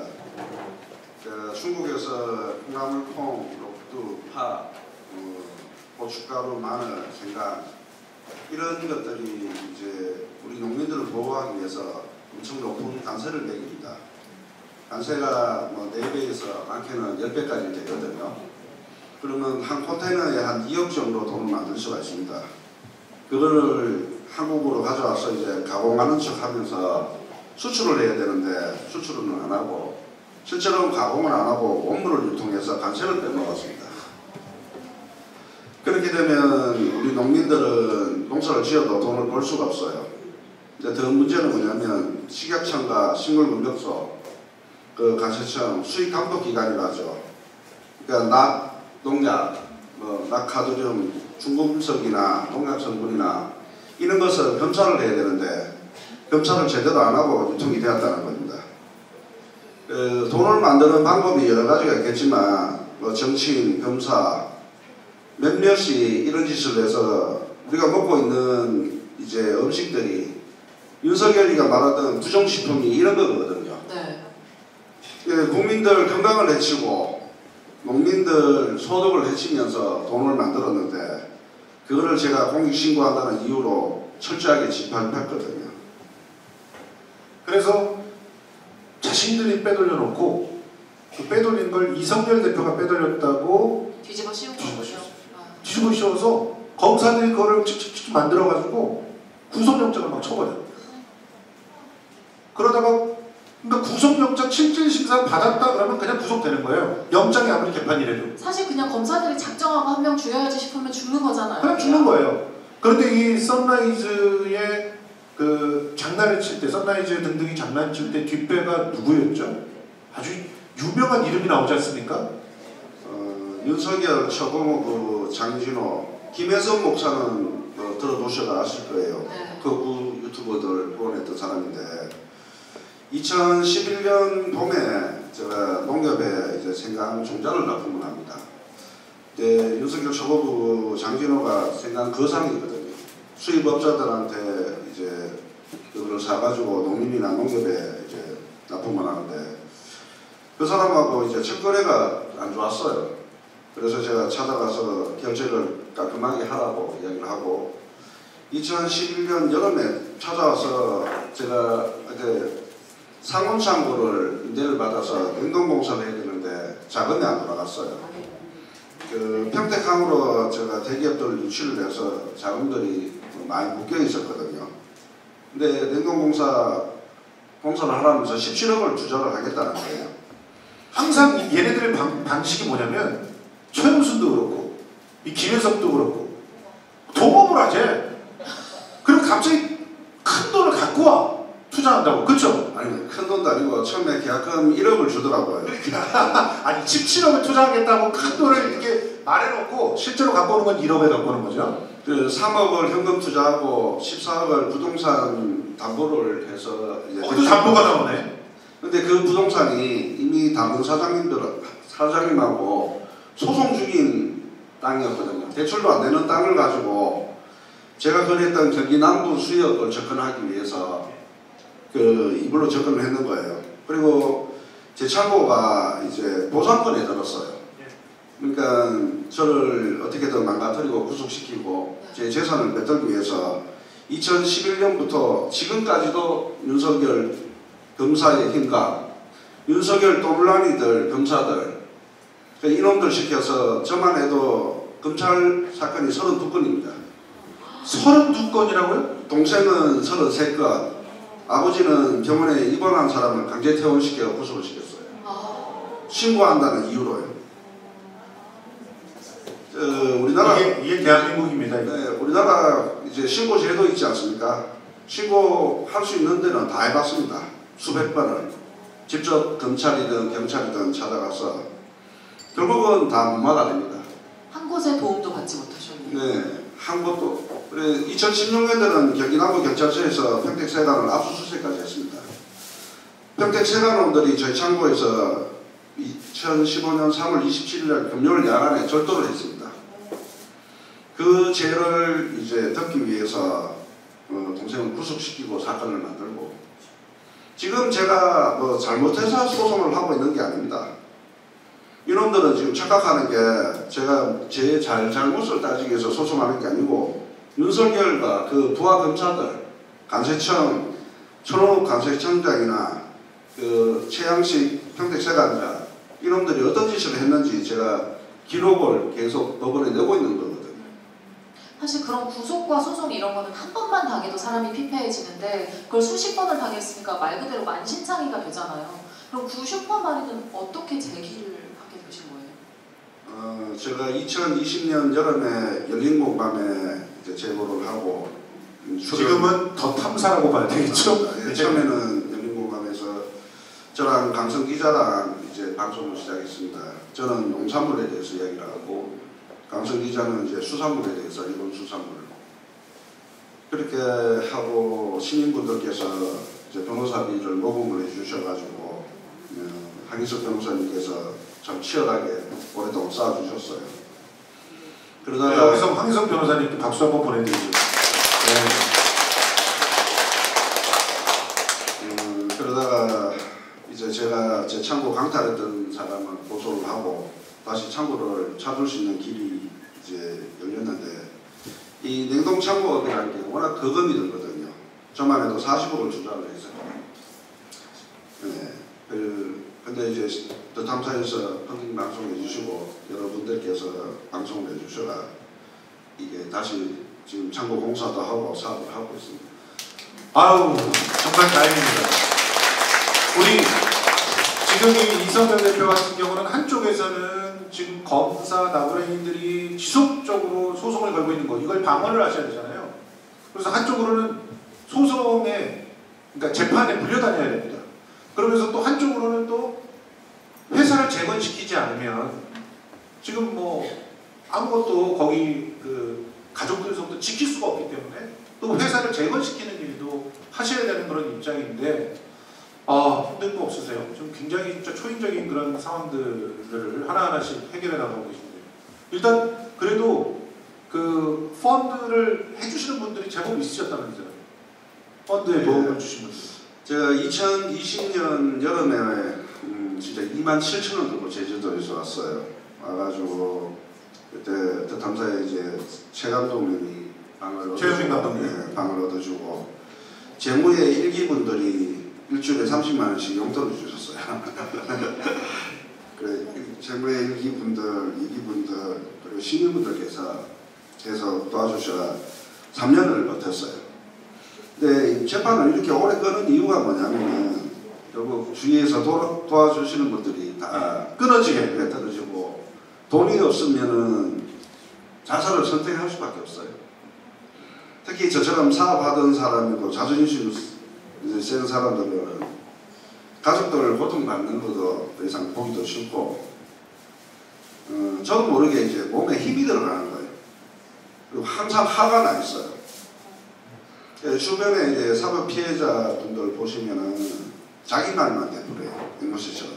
중국에서 콩나물, 콩, 녹두, 파, 고춧가루, 마늘, 생강 이런 것들이 이제 우리 농민들을 보호하기 위해서 엄청 높은 관세를 매깁니다. 관세가 뭐 4배에서 많게는 10배까지 되거든요. 그러면 한 컨테이너에 한 2억 정도 돈을 만들 수가 있습니다. 그거를 한국으로 가져와서 이제 가공하는 척 하면서 수출을 해야 되는데 수출은 안 하고 실제로는 가공을 안 하고 원물을 유통해서 관세를 빼먹었습니다. 그렇게 되면 우리 농민들은 농사를 지어도 돈을 벌 수가 없어요. 근데 더 문제는 뭐냐면 식약청과 식물금격소, 그 관세청 수익 감독 기관이라 하죠. 그러니까 낙, 농약, 낙하두륨, 중금속이나 농약 성분이나 이런 것을 검사를 해야 되는데 검사를 제대로 안 하고 유통이 되었다는 겁니다. 돈을 만드는 방법이 여러 가지가 있겠지만 정치인, 검사 몇몇이 이런 짓을 해서 우리가 먹고 있는 이제 음식들이 윤석열이가 말하던 부정식품이 이런 거거든요. 네. 국민들 건강을 해치고 농민들 소득을 해치면서 돈을 만들었는데 그거를 제가 공익신고한다는 이유로 철저하게 짓밟았거든요. 그래서 자신들이 빼돌려 놓고 그 빼돌린 걸 이성열 대표가 빼돌렸다고 뒤집어 씌운 거죠. 뒤집어 씌워서 검사들이 그거를 칙칙칙 만들어가지고 구속영장을 막 쳐버려요. 그러다가 그러니까 구속영장 실질심사 받았다 그러면 그냥 구속되는 거예요. 영장이 아무리 개판이래도. 사실 그냥 검사들이 작정하고 한 명 죽여야지 싶으면 죽는 거잖아요. 그냥 죽는 거예요. 그런데 이 선라이즈의 그 장난을 칠 때, 선라이즈 등등이 장난칠 때 뒷배가 누구였죠? 아주 유명한 이름이 나오지 않습니까? 윤석열, 최고모, 장진호, 김혜선 목사는 들어보셔가 아실 거예요. 네. 그 유튜버들 후원했던 사람인데 2011년 봄에 제가 농협에 이제 생강 종자를 납품을 합니다. 윤석열 최고부 장진호가 생강 거상이거든요. 수입업자들한테 이제 그걸 사가지고 농민이나 농협에 이제 납품을 하는데 그 사람하고 이제 첫거래가 안 좋았어요. 그래서 제가 찾아가서 결제를 깔끔하게 하라고 이야기를 하고 2011년 여름에 찾아와서 제가 상온창고를 임대를 받아서 냉동공사를 해야 되는데 자금이 안 돌아갔어요. 그 평택항으로 제가 대기업들 유치를 해서 자금들이 많이 묶여 있었거든요. 근데 냉동공사를 하라면서 17억을 투자를 하겠다는 거예요. 항상 얘네들의 방식이 뭐냐면 최은순도 그렇고 이 김혜석도 그렇고 동업을 하재. 그리고 갑자기 큰 돈을 갖고 와 투자한다고. 그렇죠? 아니 큰 돈도 아니고 처음에 계약금 1억을 주더라고요. 아니 17억을 투자하겠다고 큰 돈을 이렇게 말해놓고 실제로 갖고 오는 건 1억에 갖고 오는 거죠. 그 3억을 현금 투자하고 14억을 부동산 담보를 해서 이제 또 담보가 나오네. 근데 그 부동산이 이미 다른 사장님하고 소송 중인 땅이었거든요. 대출도 안 되는 땅을 가지고 제가 거래했던 경기 남부 수역을 접근하기 위해서 이걸로 접근을 했는 거예요. 그리고 제 창고가 이제 보상권에 들었어요. 그러니까 저를 어떻게든 망가뜨리고 구속시키고 제 재산을 뺏기 위해서 2011년부터 지금까지도 윤석열 검사의 힘과 윤석열 또물라니들 검사들 이놈들 시켜서 저만 해도 검찰 사건이 32건입니다. 32건이라고요? 동생은 33건, 아버지는 병원에 입원한 사람을 강제 퇴원시켜 구속을 시켰어요. 신고한다는 이유로요. 우리나라 이게 대한민국입니다. 네, 우리나라 이제 신고 제도 있지 않습니까? 신고할 수 있는 데는 다 해봤습니다. 수백 번을 직접 검찰이든 경찰이든 찾아가서 결국은 다 무마가 됩니다. 한 곳의 도움도 받지 못하셨네요. 네, 한 곳도. 그래 2016년에는 경기남부 경찰서에서 평택세관을 압수수색까지 했습니다. 평택세관원들이 저희 창고에서 2015년 3월 27일 금요일 야간에 절도를 했습니다. 그 죄를 이제 덮기 위해서 동생을 구속시키고 사건을 만들고 지금 제가 뭐 잘못해서 소송을 하고 있는 게 아닙니다. 이놈들은 지금 착각하는 게 제가 제 잘못을 따지기 위해서 소송하는 게 아니고 윤석열과 그 부하 검사들, 간세청, 천호욱 간세청장이나 그 최양식 평택세관자 이놈들이 어떤 짓을 했는지 제가 기록을 계속 법원에 내고 있는 거거든요. 사실 그런 구속과 소송 이런 거는 한 번만 당해도 사람이 피폐해지는데 그걸 수십 번을 당했으니까 말 그대로 만신창이가 되잖아요. 그럼 90번 만에는 어떻게 제기를 하게 되신 거예요? 제가 2020년 여름에 열린 공감에 이제 제보를 하고 지금은 더 탐사라고 봐야 되겠죠? 처음에는 열린 공감에서 저랑 강성 기자랑 이제 방송을 시작했습니다. 저는 농산물에 대해서 이야기를 하고 강성 기자는 이제 수산물에 대해서 일본 수산물 그렇게 하고 시민분들께서 이제 변호사비를 모금을 해주셔가지고 한기석 변호사님께서 참 치열하게 오랫동안 쌓아주셨어요. 그러다가 여기서 황희석 변호사님께 박수 한번 보내드리죠. 그러다가 이제 제가 제 창고 강탈했던 사람을 고소를 하고 다시 창고를 찾을 수 있는 길이 이제 열렸는데 이 냉동 창고업이라는 게 워낙 거금이 들거든요. 저만 해도 40억을 투자를 했어요. 네. 근데 이제 더 탐사에서 펀딩 방송해 주시고 여러분들께서 방송을 해주셔라 이게 다시 지금 창고 공사도 하고 사업을 하고 있습니다. 아우 정말 다행입니다. 우리 지금 이성현 대표 같은 경우는 한쪽에서는 지금 검사 나부랭이들이 지속적으로 소송을 걸고 있는 거 이걸 방어를 하셔야 되잖아요. 그래서 한쪽으로는 소송에 그러니까 재판에 물려다녀야 됩니다. 그러면서 또 한쪽으로는 또 회사를 재건시키지 않으면 지금 뭐 아무것도 거기 그 가족들로부터 지킬 수가 없기 때문에 또 회사를 재건시키는 일도 하셔야 되는 그런 입장인데 힘든 거 없으세요? 좀 굉장히 진짜 초인적인 그런 상황들을 하나하나씩 해결해 나가고 계신데요. 일단 그래도 그 펀드를 해주시는 분들이 제법 있으셨다면서요? 펀드에 도움을 주신 분들. 제가 2020년 여름에 진짜 27,000원 들고 제주도에서 왔어요. 와가지고 그때 더 탐사에 이제 최 감독님이 방을 최영민 감독님 네, 방을 얻어주고 재무의 일기분들이 일주일에 30만 원씩 용돈을 주셨어요. 그래 재무의 일기분들, 이기분들 그리고 시민분들께서 계속 도와주셔 3년을 버텼어요. 근데 재판을 이렇게 오래 끄는 이유가 뭐냐면 결국 주위에서 도와주시는 분들이 다 끊어지게 떨어지고 돈이 없으면은 자살을 선택할 수밖에 없어요. 특히 저처럼 사업하던 사람이고 자존심 센 사람들은 가족들을 고통받는 것도 더 이상 보기도 싫고 저도 모르게 이제 몸에 힘이 들어가는 거예요. 그리고 항상 화가 나 있어요. 주변에 이제 사법 피해자분들 보시면은 자기 말만 되풀어요. 앵무새처럼.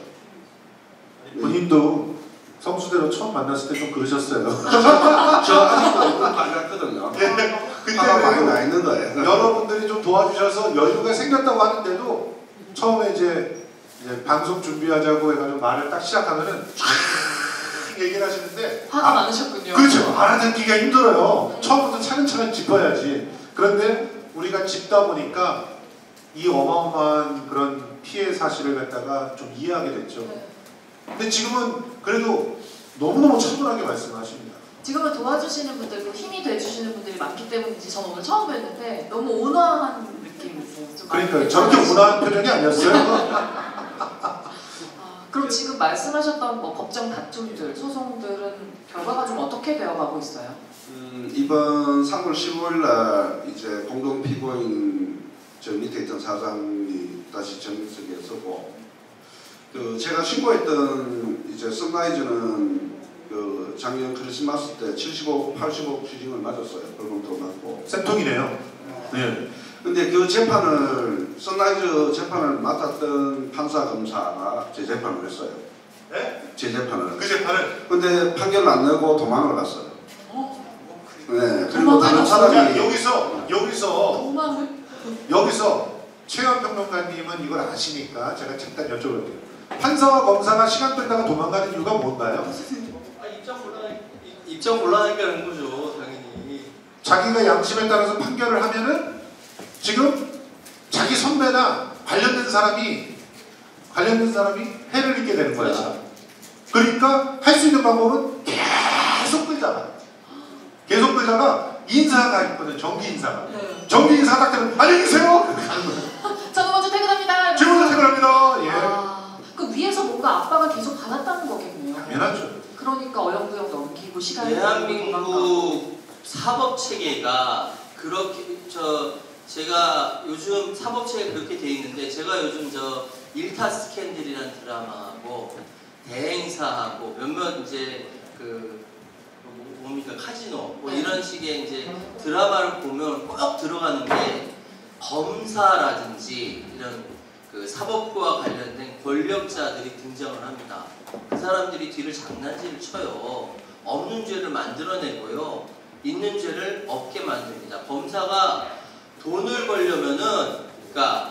본인도 성수대로 처음 만났을 때 좀 그러셨어요. 저 아직도 이건 반갑거든요. 화가 많이 나 있는 거예요. 여러분들이 좀 도와주셔서 여유가 생겼다고 하는데도 처음에 이제 방송 준비하자고 해가지고 말을 딱 시작하면은 계속 얘기를 하시는데 화가 많으셨군요. 그렇죠. 알아듣기가 힘들어요. 처음부터 차근차근 짚어야지. 그런데 우리가 짚다 보니까 이 어마어마한 그런 피해 사실을 갖다가 좀 이해하게 됐죠. 네. 근데 지금은 그래도 너무너무 차분하게 말씀하십니다. 지금은 도와주시는 분들도 힘이 돼주시는 분들이 많기 때문인지 저는 오늘 처음 뵀는데 너무 온화한 느낌이 있어요. 좀 그러니까 저렇게 온화한 표정이 아니었어요. 그럼 지금 말씀하셨던 뭐 법정 다툼들, 소송들은 결과가 좀 어떻게 되어가고 있어요? 이번 3월 15일 날 이제 공동 피고인 저 밑에 있던 사장이 다시 정직에 서고 그 제가 신고했던 이제 선라이즈는 그 작년 크리스마스 때 75, 80억 추징을 맞았어요. 벌금도 맞고. 쌤통이네요. 네. 근데 그 재판을 선라이즈 재판을 맡았던 판사 검사가 재재판을 했어요. 네? 재재판을. 그 재판을. 근데 판결을 안 내고 도망을 갔어요. 네. 그리고 도망을 다른 갔어요? 사람이 여기서 최현 평론가님은 이걸 아시니까 제가 잠깐 여쭤볼게요. 판사와 검사가 시간 끌다가 도망가는 이유가 뭔가요? 입장 곤란하니까 그런 거죠, 당연히. 자기가 양심에 따라서 판결을 하면은 지금 자기 선배나 관련된 사람이 해를 입게 되는 거야. 그렇죠. 그러니까 할 수 있는 방법은 계속 끌다가 인사가 있거든. 정기 인사가. 네. 정기 인사 딱 되면 안녕히 계세요. 그렇게 하는 거야. 저는 먼저 퇴근합니다. 지금부터 퇴근합니다. 예. 그 위에서 뭔가 압박을 계속 받았다는 거겠네요. 당연하죠. 그러니까 어영부영 넘기고 시간이 대한민국 사법 체계가 그렇게 제가 요즘 사법 체계 그렇게 돼 있는데 제가 요즘 저 일타 스캔들이라는 드라마하고 대행사하고 몇몇 이제 그 뭡니까 카지노 뭐 이런 식의 이제 드라마를 보면 꼭 들어가는 게 검사라든지 이런 그 사법부와 관련된 권력자들이 등장을 합니다. 그 사람들이 뒤를 장난질을 쳐요. 없는 죄를 만들어내고요. 있는 죄를 없게 만듭니다. 검사가 돈을 벌려면은 그러니까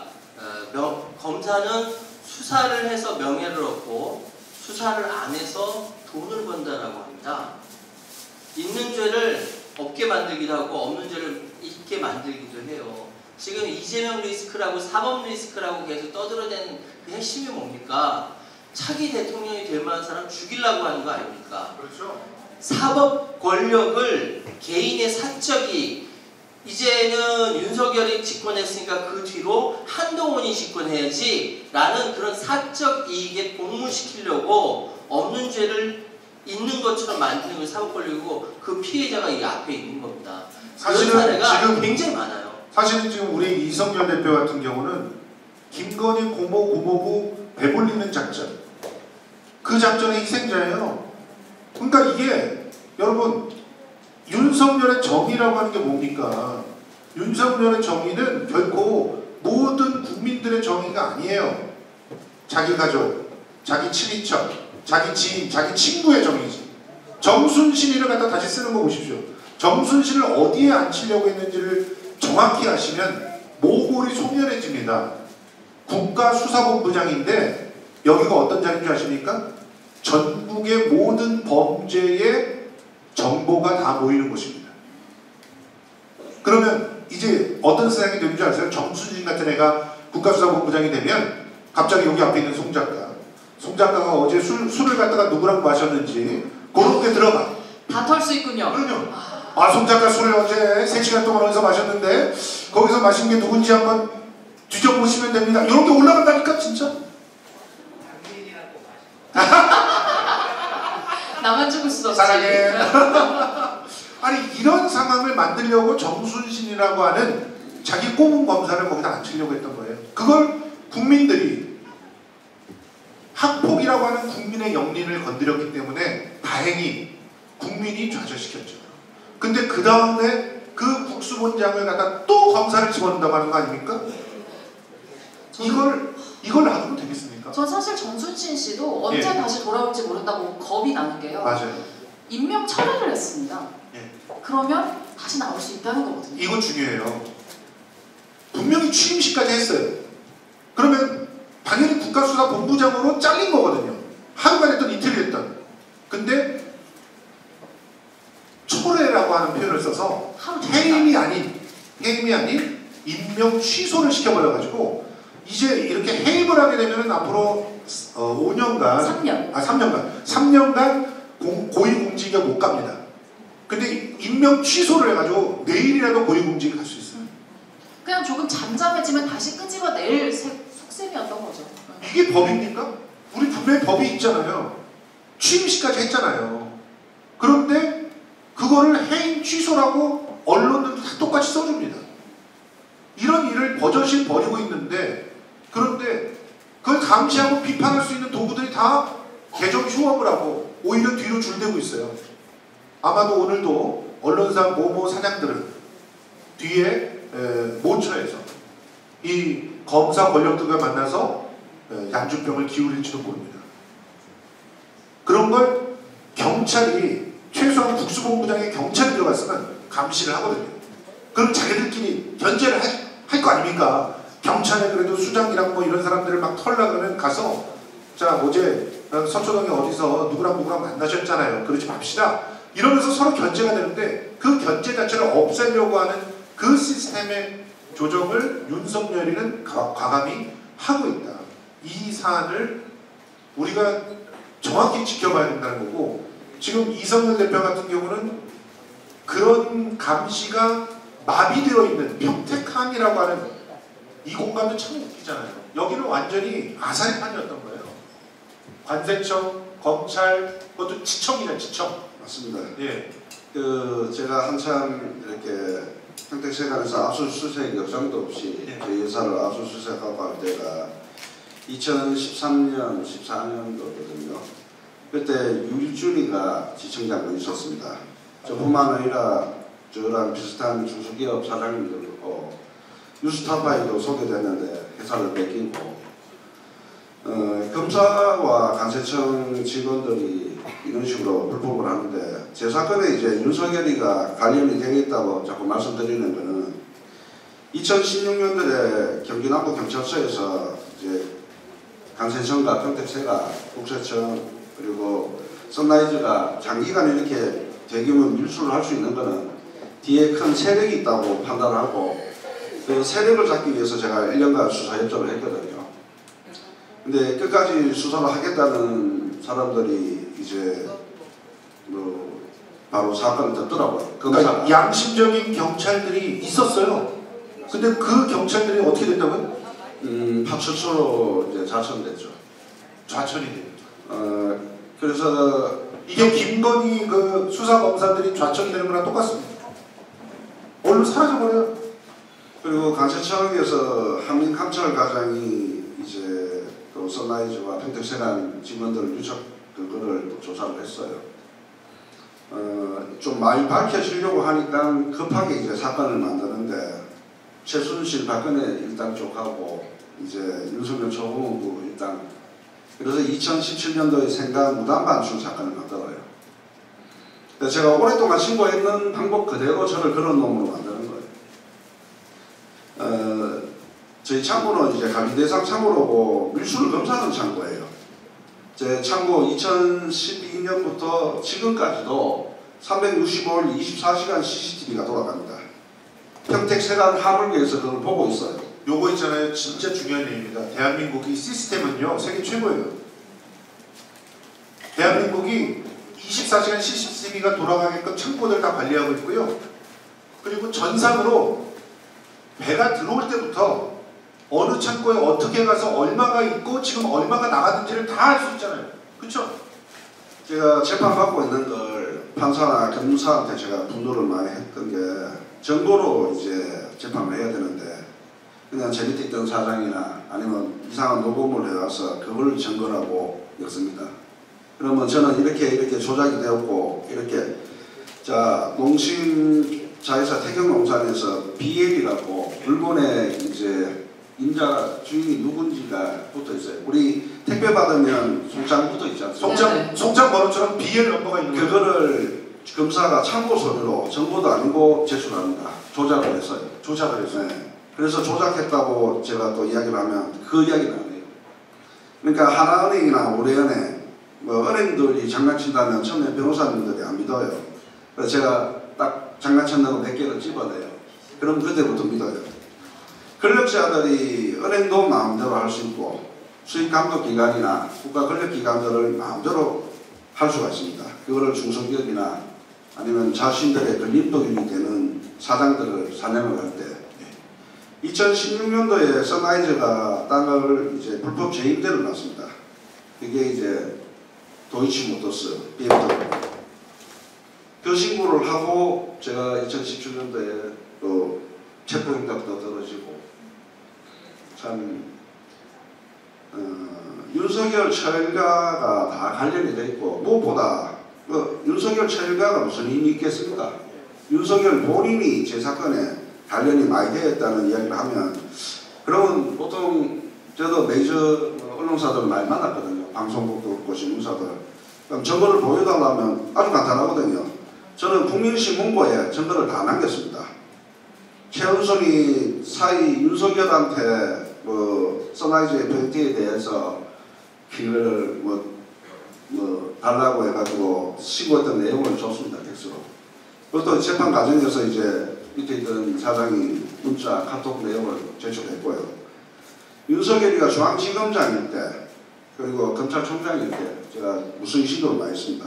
검사는 수사를 해서 명예를 얻고 수사를 안 해서 돈을 번다라고 합니다. 있는 죄를 없게 만들기도 하고 없는 죄를 있게 만들기도 해요. 지금 이재명 리스크라고 사법 리스크라고 계속 떠들어대는 그 핵심이 뭡니까? 차기 대통령이 될 만한 사람 죽이려고 하는 거 아닙니까? 그렇죠. 사법 권력을 개인의 사적이 이제는 윤석열이 집권했으니까 그 뒤로 한동훈이 집권해야지 라는 그런 사적 이익에 복무시키려고 없는 죄를 있는 것처럼 만드는 게 사법 권력이고 그 피해자가 이 앞에 있는 겁니다. 사실은 그런 사례가 지금 굉장히 많아요. 사실은 지금 우리 이성열 대표 같은 경우는 김건희 고모부 배불리는 작전, 그 작전의 희생자예요. 그러니까 이게 여러분 윤석열의 정의라고 하는 게 뭡니까? 윤석열의 정의는 결코 모든 국민들의 정의가 아니에요. 자기 가족, 자기 친인척, 자기 지인, 자기 친구의 정의지. 정순신이를 갖다 다시 쓰는 거 보십시오. 정순신을 어디에 앉히려고 했는지를 정확히 아시면 모골이 소멸해집니다. 국가수사본부장인데 여기가 어떤 자리인 줄 아십니까? 전국의 모든 범죄의 정보가 다 모이는 곳입니다. 그러면 이제 어떤 세상이 되는 줄 아세요? 정순신 같은 애가 국가수사본부장이 되면 갑자기 여기 앞에 있는 송 작가가 어제 술을 갖다가 누구랑 마셨는지 그런 게 들어가. 다 털 수 있군요. 그럼요. 송 작가 술을 어제 3시간 동안 어디서 마셨는데 거기서 마신 게 누군지 한번 뒤져보시면 됩니다. 이런 게 올라간다니까 진짜. 나만 죽을 수 없지. 사랑해. 아니 이런 상황을 만들려고 정순신이라고 하는 자기 꼬문 검사를 거기다 앉히려고 했던 거예요. 그걸 국민들이 학폭이라고 하는 국민의 영린을 건드렸기 때문에 다행히 국민이 좌절시켰죠. 근데 그 다음에 그 국수본장을 갖다 또 검사를 집어넣는다고 하는 거 아닙니까? 이걸 놔두면 되겠습니까? 전 사실 정순신 씨도 언제 다시 돌아올지 모른다고 겁이 나는 게요. 맞아요. 임명 철회를 했습니다. 예. 그러면 다시 나올 수 있다는 거거든요. 이거 중요해요. 분명히 취임식까지 했어요. 그러면 당연히 국가수사본부장으로 잘린 거거든요. 하루가 됐든 이틀이 됐든. 근데 임명 취소를 시켜버려가지고 이제 이렇게 해임을 하게 되면은 앞으로 5년간 3년간 고위공직에 못 갑니다. 근데 임명 취소를 해가지고 내일이라도 고위공직에 갈 수 있어요. 그냥 조금 잠잠해지면 다시 끄집어낼 속셈이었던 거죠. 이게 법입니까? 우리 분명히 법이 있잖아요. 취임식까지 했잖아요. 그런데 그거를 해임 취소라고 언론들도 다 똑같이 써줍니다. 이런 일을 버젓이 벌이고 있는데, 그런데 그걸 감시하고 비판할 수 있는 도구들이 다 개정 휴업을 하고 오히려 뒤로 줄대고 있어요. 아마도 오늘도 언론사 모모 사장들은 뒤에 모처에서 이 검사 권력들과 만나서 양주병을 기울일지도 모릅니다. 그런 걸 경찰이, 최소한 국수본부장의 경찰이 들어갔으면 감시를 하거든요. 그럼 자기들끼리 견제를 할 거 아닙니까? 경찰에 그래도 수장이랑 뭐 이런 사람들을 막 털라 그러면 가서, 자 어제 서초동에 어디서 누구랑 만나셨잖아요. 그러지 맙시다. 이러면서 서로 견제가 되는데, 그 견제 자체를 없애려고 하는 그 시스템의 조정을 윤석열이는 과감히 하고 있다. 이 사안을 우리가 정확히 지켜봐야 된다는 거고, 지금 이성열 대표 같은 경우는 그런 감시가 마비되어 있는 평택항이라고 하는 이 공간도 참 웃기잖아요. 여기는 완전히 아사리판이었던 거예요. 관세청, 검찰, 그것도 지청이네, 지청. 맞습니다. 예. 제가 한참 이렇게 평택세관에서 압수수색 역량도 없이 저희 회사를 압수수색하고 할 때가 2013년, 14년도거든요. 그때 유일준이가 지청장으로 있었습니다. 저뿐만 아니라 저랑 비슷한 중소기업 사장님들도 뉴스타파에도 소개됐는데 회사를 뺏기고, 검사와 관세청 직원들이 이런 식으로 불법을 하는데, 제 사건에 이제 윤석열이가 관련이 되겠다고 자꾸 말씀드리는 거는 2016년도에 경기 남부경찰서에서 이제 관세청과 평택세가, 국세청, 그리고 선라이즈가 장기간 이렇게 대규모 밀수를 할 수 있는 거는 뒤에 큰 세력이 있다고 판단하고, 그 세력을 잡기 위해서 제가 1년간 수사 협조를 했거든요. 근데 끝까지 수사를 하겠다는 사람들이 이제 뭐 바로 사건을 덮더라고요. 그러니까 양심적인 경찰들이 있었어요. 근데 그 경찰들이 어떻게 됐다고요? 파출소로 이제 좌천됐죠. 좌천이 돼요. 그래서 이게 김건희 그 수사검사들이 좌천되는 거랑 똑같습니다. 얼른 사라져버려요. 그리고 관세청에서 한민감찰과장이 이제 또 선라이즈와 평택세관 직원들 유착 그거를 또 조사를 했어요. 좀 많이 밝혀지려고 하니까 급하게 이제 사건을 만드는데, 최순실 박근혜 일당 쪽하고 이제 윤석열 조국부 일당, 그래서 2017년도에 생각 무단 반출 사건을 만들어요. 제가 오랫동안 신고했는 방법 그대로 저를 그런 놈으로 만드는 거예요. 저희 창고는 이제 감리대상 창고로고 밀수를 검사하는 창고예요. 제 창고 2012년부터 지금까지도 365일 24시간 CCTV가 돌아갑니다. 평택세관 하물계에서 그걸 보고 있어요. 요거 있잖아요. 진짜 중요한 얘기입니다. 대한민국이 시스템은요 세계 최고예요. 대한민국이 24시간 CCTV가 돌아가게끔 창고들 다 관리하고 있고요. 그리고 전상으로 배가 들어올 때부터 어느 창고에 어떻게 가서 얼마가 있고 지금 얼마가 나가는지를 다 알 수 있잖아요. 그렇죠? 제가 재판받고 있는 걸 판사나 검사한테 제가 분노를 많이 했던 게, 정보로 이제 재판을 해야 되는데 그냥 제 밑에 있던 사장이나 아니면 이상한 녹음을 해와서 그걸 증거라고 엮습니다. 그러면 저는 이렇게 조작이 되었고, 이렇게 자 농심자회사 태경농산에서 BL이라고 일본에 이제 임자 주인이 누군지가 붙어 있어요. 우리 택배 받으면 송장 붙어 있지 않습니까? 송장 번호처럼 BL 넘버가 있는 거예요. 그거를 검사가 참고 서류로 정보도 아니고 제출합니다. 조작을 했어요. 조작을 했어요. 네. 그래서 조작했다고 제가 또 이야기를 하면 그 이야기는 안 해요. 그러니까 하나은행이나 우리은행, 뭐 은행들이 장난친다면 처음에 변호사님들이 안 믿어요. 그래서 제가 딱 장난친다고 100개를 집어내요. 그럼 그때부터 믿어요. 권력자들이 은행도 마음대로 할 수 있고 수익감독기관이나 국가권력기관들을 마음대로 할 수가 있습니다. 그거를 중소기업이나 아니면 자신들의 걸림돌이 되는 사장들을 사냥을 할 때 2016년도에 선라이즈가 땅을 이제 불법 재임대를 놨습니다. 그게 이제 도이치모터스, BMW. 그 신고를 하고 제가 2017년도에 또 체포영장도 떨어지고 참 윤석열 처일가가 다 관련이 돼 있고 무엇보다 윤석열 처일가가 무슨 힘이 있겠습니까? 윤석열 본인이 제 사건에 관련이 많이 되어 있다는 이야기를 하면 그러면 보통 저도 메이저 언론사들 많이 만났거든요. 방송국도 그렇고 신문사들. 그럼 증거를 보여달라면 아주 간단하거든요. 저는 국민신문고에 증거를 다 남겼습니다. 최은순이 사이 윤석열한테 선라이즈 FNT에 대해서 기회를 달라고 해가지고 신고했던 내용을 줬습니다. 텍스로. 그것도 재판 과정에서 이제 밑에 있던 사장이 문자 카톡 내용을 제출했고요. 윤석열이가 중앙지검장일 때 그리고 검찰총장일 때 제가 무슨 신고를 많이 했습니다.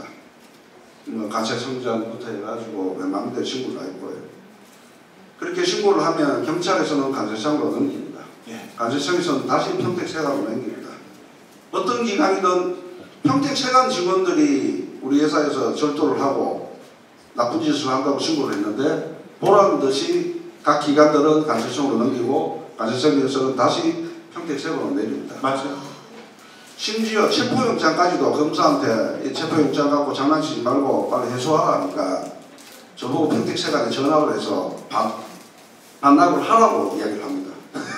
가채성장부터 해가지고 웬만한 데 신고를 다 했고요. 그렇게 신고를 하면 경찰에서는 간세청으로 넘깁니다. 간세청에서는 다시 평택세관으로 넘깁니다. 어떤 기관이든 평택세관 직원들이 우리 회사에서 절도를 하고 나쁜 짓을 한다고 신고를 했는데 보라는 듯이 각 기관들은 간세청으로 넘기고 간세청에서는 다시 평택세관으로 내립니다. 맞아요. 심지어 체포영장까지도 검사한테 이 체포영장 갖고 장난치지 말고 빨리 해소하라 하니까 저보고 평택세관에 전화를 해서 반납을 하라고 이야기를 합니다.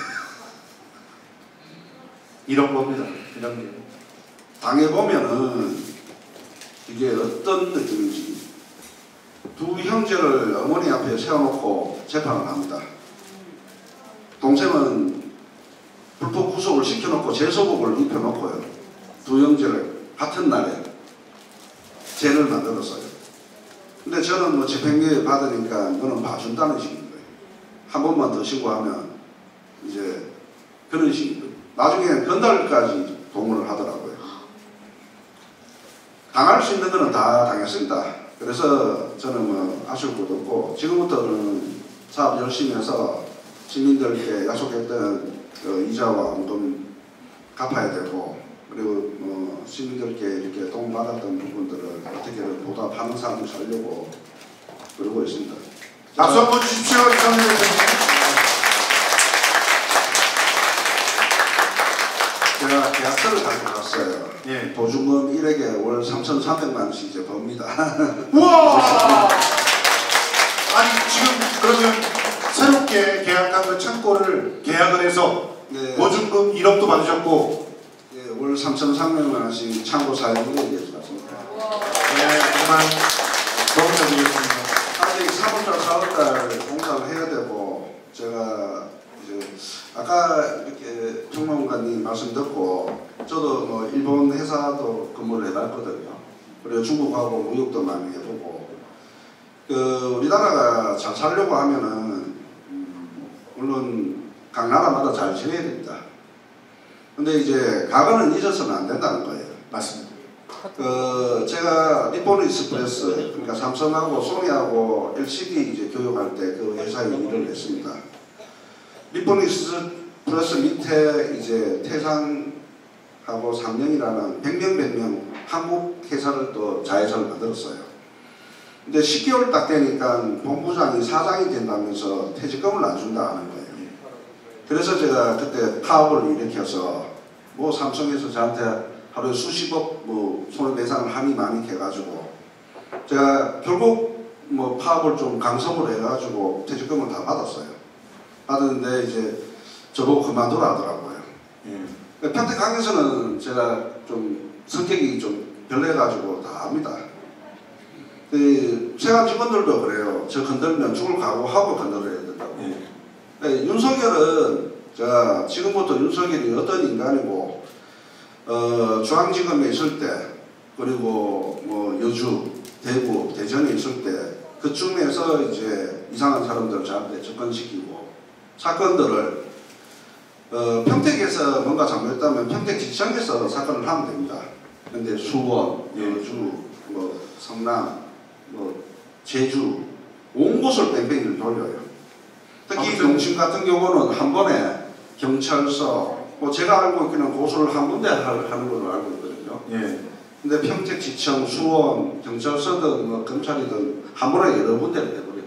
이런 겁니다. 이런 게. 당해보면은 이게 어떤 느낌인지 두 형제를 어머니 앞에 세워놓고 재판을 합니다. 동생은 불법 구속을 시켜놓고 재소복을 입혀놓고요. 두 형제를 같은 날에 죄를 만들었어요. 근데 저는 집행유예 받으니까 너는 봐준다는 식인 거예요. 한 번만 더 신고하면 이제 그런 식인 거예요. 나중에 건달까지 동원을 하더라고요. 당할 수 있는 거는 다 당했습니다. 그래서 저는 아쉬울 것도 없고 지금부터는 사업 열심히 해서 시민들께 약속했던 이자와 원금 갚아야 되고 그리고 시민들께 이렇게 도움 받았던 부분들을 어떻게든 보답하는 삶을 살려고 그러고 있습니다. 박수 한번 주십시오. 이상민 대표님. 제가 계약서를 가지고 왔어요. 예. 보증금 1액에 월 3,300만 원씩 이제 법니다. 우와! 아니 지금 그러면 새롭게 계약한 그 창고를 계약을 해서 네. 보증금 1억도 받으셨고 예, 월 3,300만 원씩 창고 사용에 예정했습니다. 네, 정말 너무 잘 되겠습니다. 아직 3월달, 4월달 공사를 해야 되고 제가 이제 아까 이렇게 총무관님 말씀 듣고 저도 일본 회사도 근무를 해봤거든요. 그리고 중국하고 무역도 많이 해보고 우리나라가 잘 살려고 하면은 물론 각 나라마다 잘 지내야 됩니다. 근데 이제 과거는 잊어서는 안 된다는 거예요. 맞습니다. 제가 니폰 익스프레스 그러니까 삼성하고 소니하고 LCD 이제 교육할 때 그 회사에 일을 했습니다. 니폰 익스프레스 밑에 이제 태상하고 삼명이라는 100명 한국 회사를 또 자회사를 만들었어요. 근데 10개월 딱 되니까 본부장이 사장이 된다면서 퇴직금을 안 준다는 거예요. 그래서 제가 그때 파업을 일으켜서 삼성에서 저한테 하루에 수십억 손해배상을 함이 많이 해가지고 제가 결국 파업을 좀 강성으로 해가지고 퇴직금을 다 받았어요. 받았는데 이제 저보고 그만두라 하더라고요. 평택항에서는 제가 좀 성격이 좀 별로해가지고 다 압니다. 세관 직원들도 그래요. 저 건들면 죽을 각오하고 건드려야 된다고. 윤석열은 제가 지금부터 윤석열이 어떤 인간이고 중앙지검에 있을 때 그리고 여주, 대구, 대전에 있을 때 그쯤에서 이제 이상한 사람들을 저한테 접근시키고 사건들을 평택에서 뭔가 잘못했다면 평택지청에서 사건을 하면 됩니다. 근데 수원, 여주, 뭐 성남, 뭐 제주 온 곳을 뺑뺑이를 돌려요. 특히 동심 같은 경우는 한 번에 경찰서, 뭐 제가 알고 있기는 고소를 한 군데 하는 걸로 알고 있거든요. 예. 근데 평택지청, 수원, 경찰서든 뭐 검찰이든 한 번에 여러 군데를 내버리는 거예요.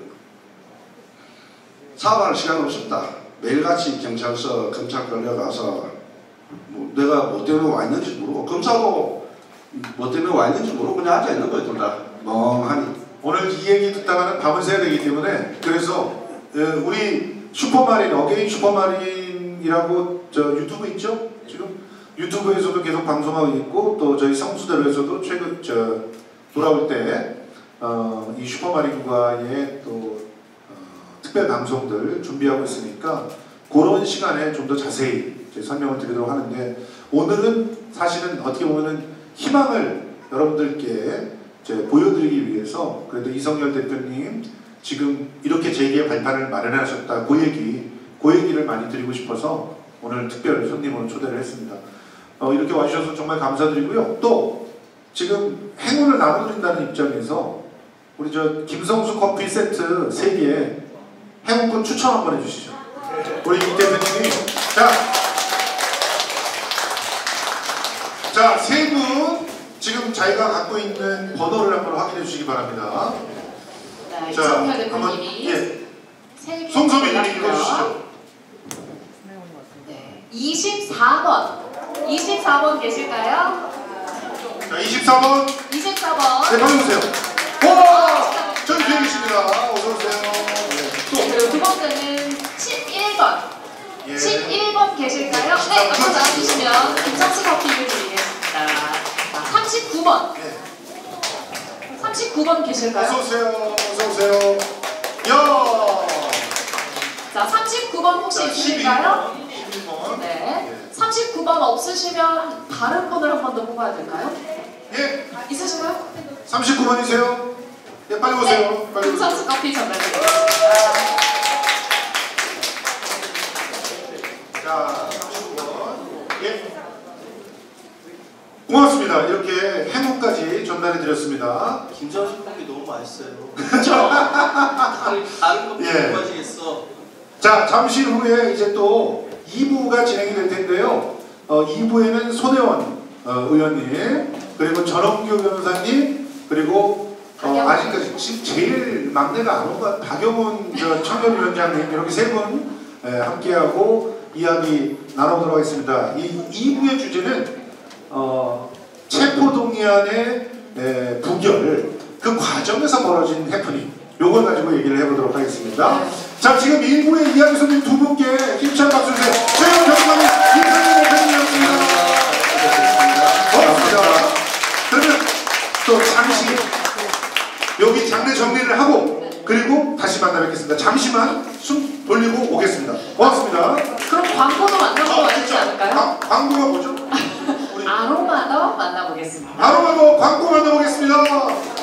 사업할 시간 없습니다. 매일같이 경찰서, 검찰 끌려가서 뭐 내가 뭐 때문에 와 있는지 모르고 검사도 뭐 때문에 와 있는지 모르고 그냥 앉아 있는 거예요. 둘 다 멍하니. 오늘 이 얘기 듣다가는 밤을 새야 되기 때문에 그래서 우리 슈퍼마린, 어게인 슈퍼마린이라고 저 유튜브 있죠? 지금 유튜브에서도 계속 방송하고 있고 또 저희 성수대로에서도 최근 돌아올 때 이 슈퍼마린과의 또 특별 방송들 준비하고 있으니까 그런 시간에 좀 더 자세히 설명을 드리도록 하는데 오늘은 사실은 어떻게 보면은 희망을 여러분들께 보여드리기 위해서 그래도 이성열 대표님 지금 이렇게 제2의 발판을 마련하셨다 그 얘기를 많이 드리고 싶어서 오늘 특별 손님으로 초대를 했습니다. 이렇게 와주셔서 정말 감사드리고요. 또 지금 행운을 나눠드린다는 입장에서 우리 저 김성수 커피 세트 3개 행운권 추천 한번 해주시죠. 우리 임 대표님이 자, 3분 지금 자기가 갖고 있는 번호를 한번 확인해 주시기 바랍니다. 네, 자, 이성열 대표님이 예. 송소민 님이 읽어주시죠. 네, 24번 계실까요? 자, 24번. 24번. 네, 방해주세요. 와! 저기 뒤에 계십니다. 어서오세요. 네, 그리고 두 번째는 11번. 예. 11번 계실까요? 네, 앞으로 나와주시면 김성수 커피를 드리겠습니다. 39번. 네. 39번 계실까요? 어서오세요. 어서오세요. 야! 자, 39번 혹시 자, 있으실까요? 12번. 네. 39번 없으시면 다른 분을 한 번 더 뽑아야 될까요? 예. 있으신가요? 39번이세요? 예, 빨리 오세요. 네. 빨리 오세요. 김성수 커피 전달드리겠습니다. 자, 39번. 예. 고맙습니다. 이렇게 행운까지 전달해 드렸습니다. 김정식 볶이 너무 맛있어요. 그렇죠? 다른 거 예. 못 마시겠어. 자, 잠시 후에 이제 또 2부가 진행이 될 텐데요. 2부에는 손혜원 의원님, 그리고 전원규 변호사님, 그리고 아직까지 지금 제일 막내가 안 온 것 박영훈 청년위원장님 이렇게 3분 함께하고 이야기 나눠보도록 하겠습니다. 이 2부의 주제는 체포동의안의 부결, 그 과정에서 벌어진 해프닝, 요걸 가지고 얘기를 해보도록 하겠습니다. 자, 지금 1부의 이야기 손님 두 분께 힘찬 박수 주세요. 최영 변호사님, 임상현 대표님이었습니다. 고맙습니다. 그러면 또 잠시 여기 장례 정리를 하고 그리고 다시 만나 뵙겠습니다. 잠시만 숨 돌리고 오겠습니다. 고맙습니다. 그럼 광고도 만나보고 가지 않을까요? 광고가 뭐죠? 아로마도 만나보겠습니다. 아로마도 광고 만나보겠습니다.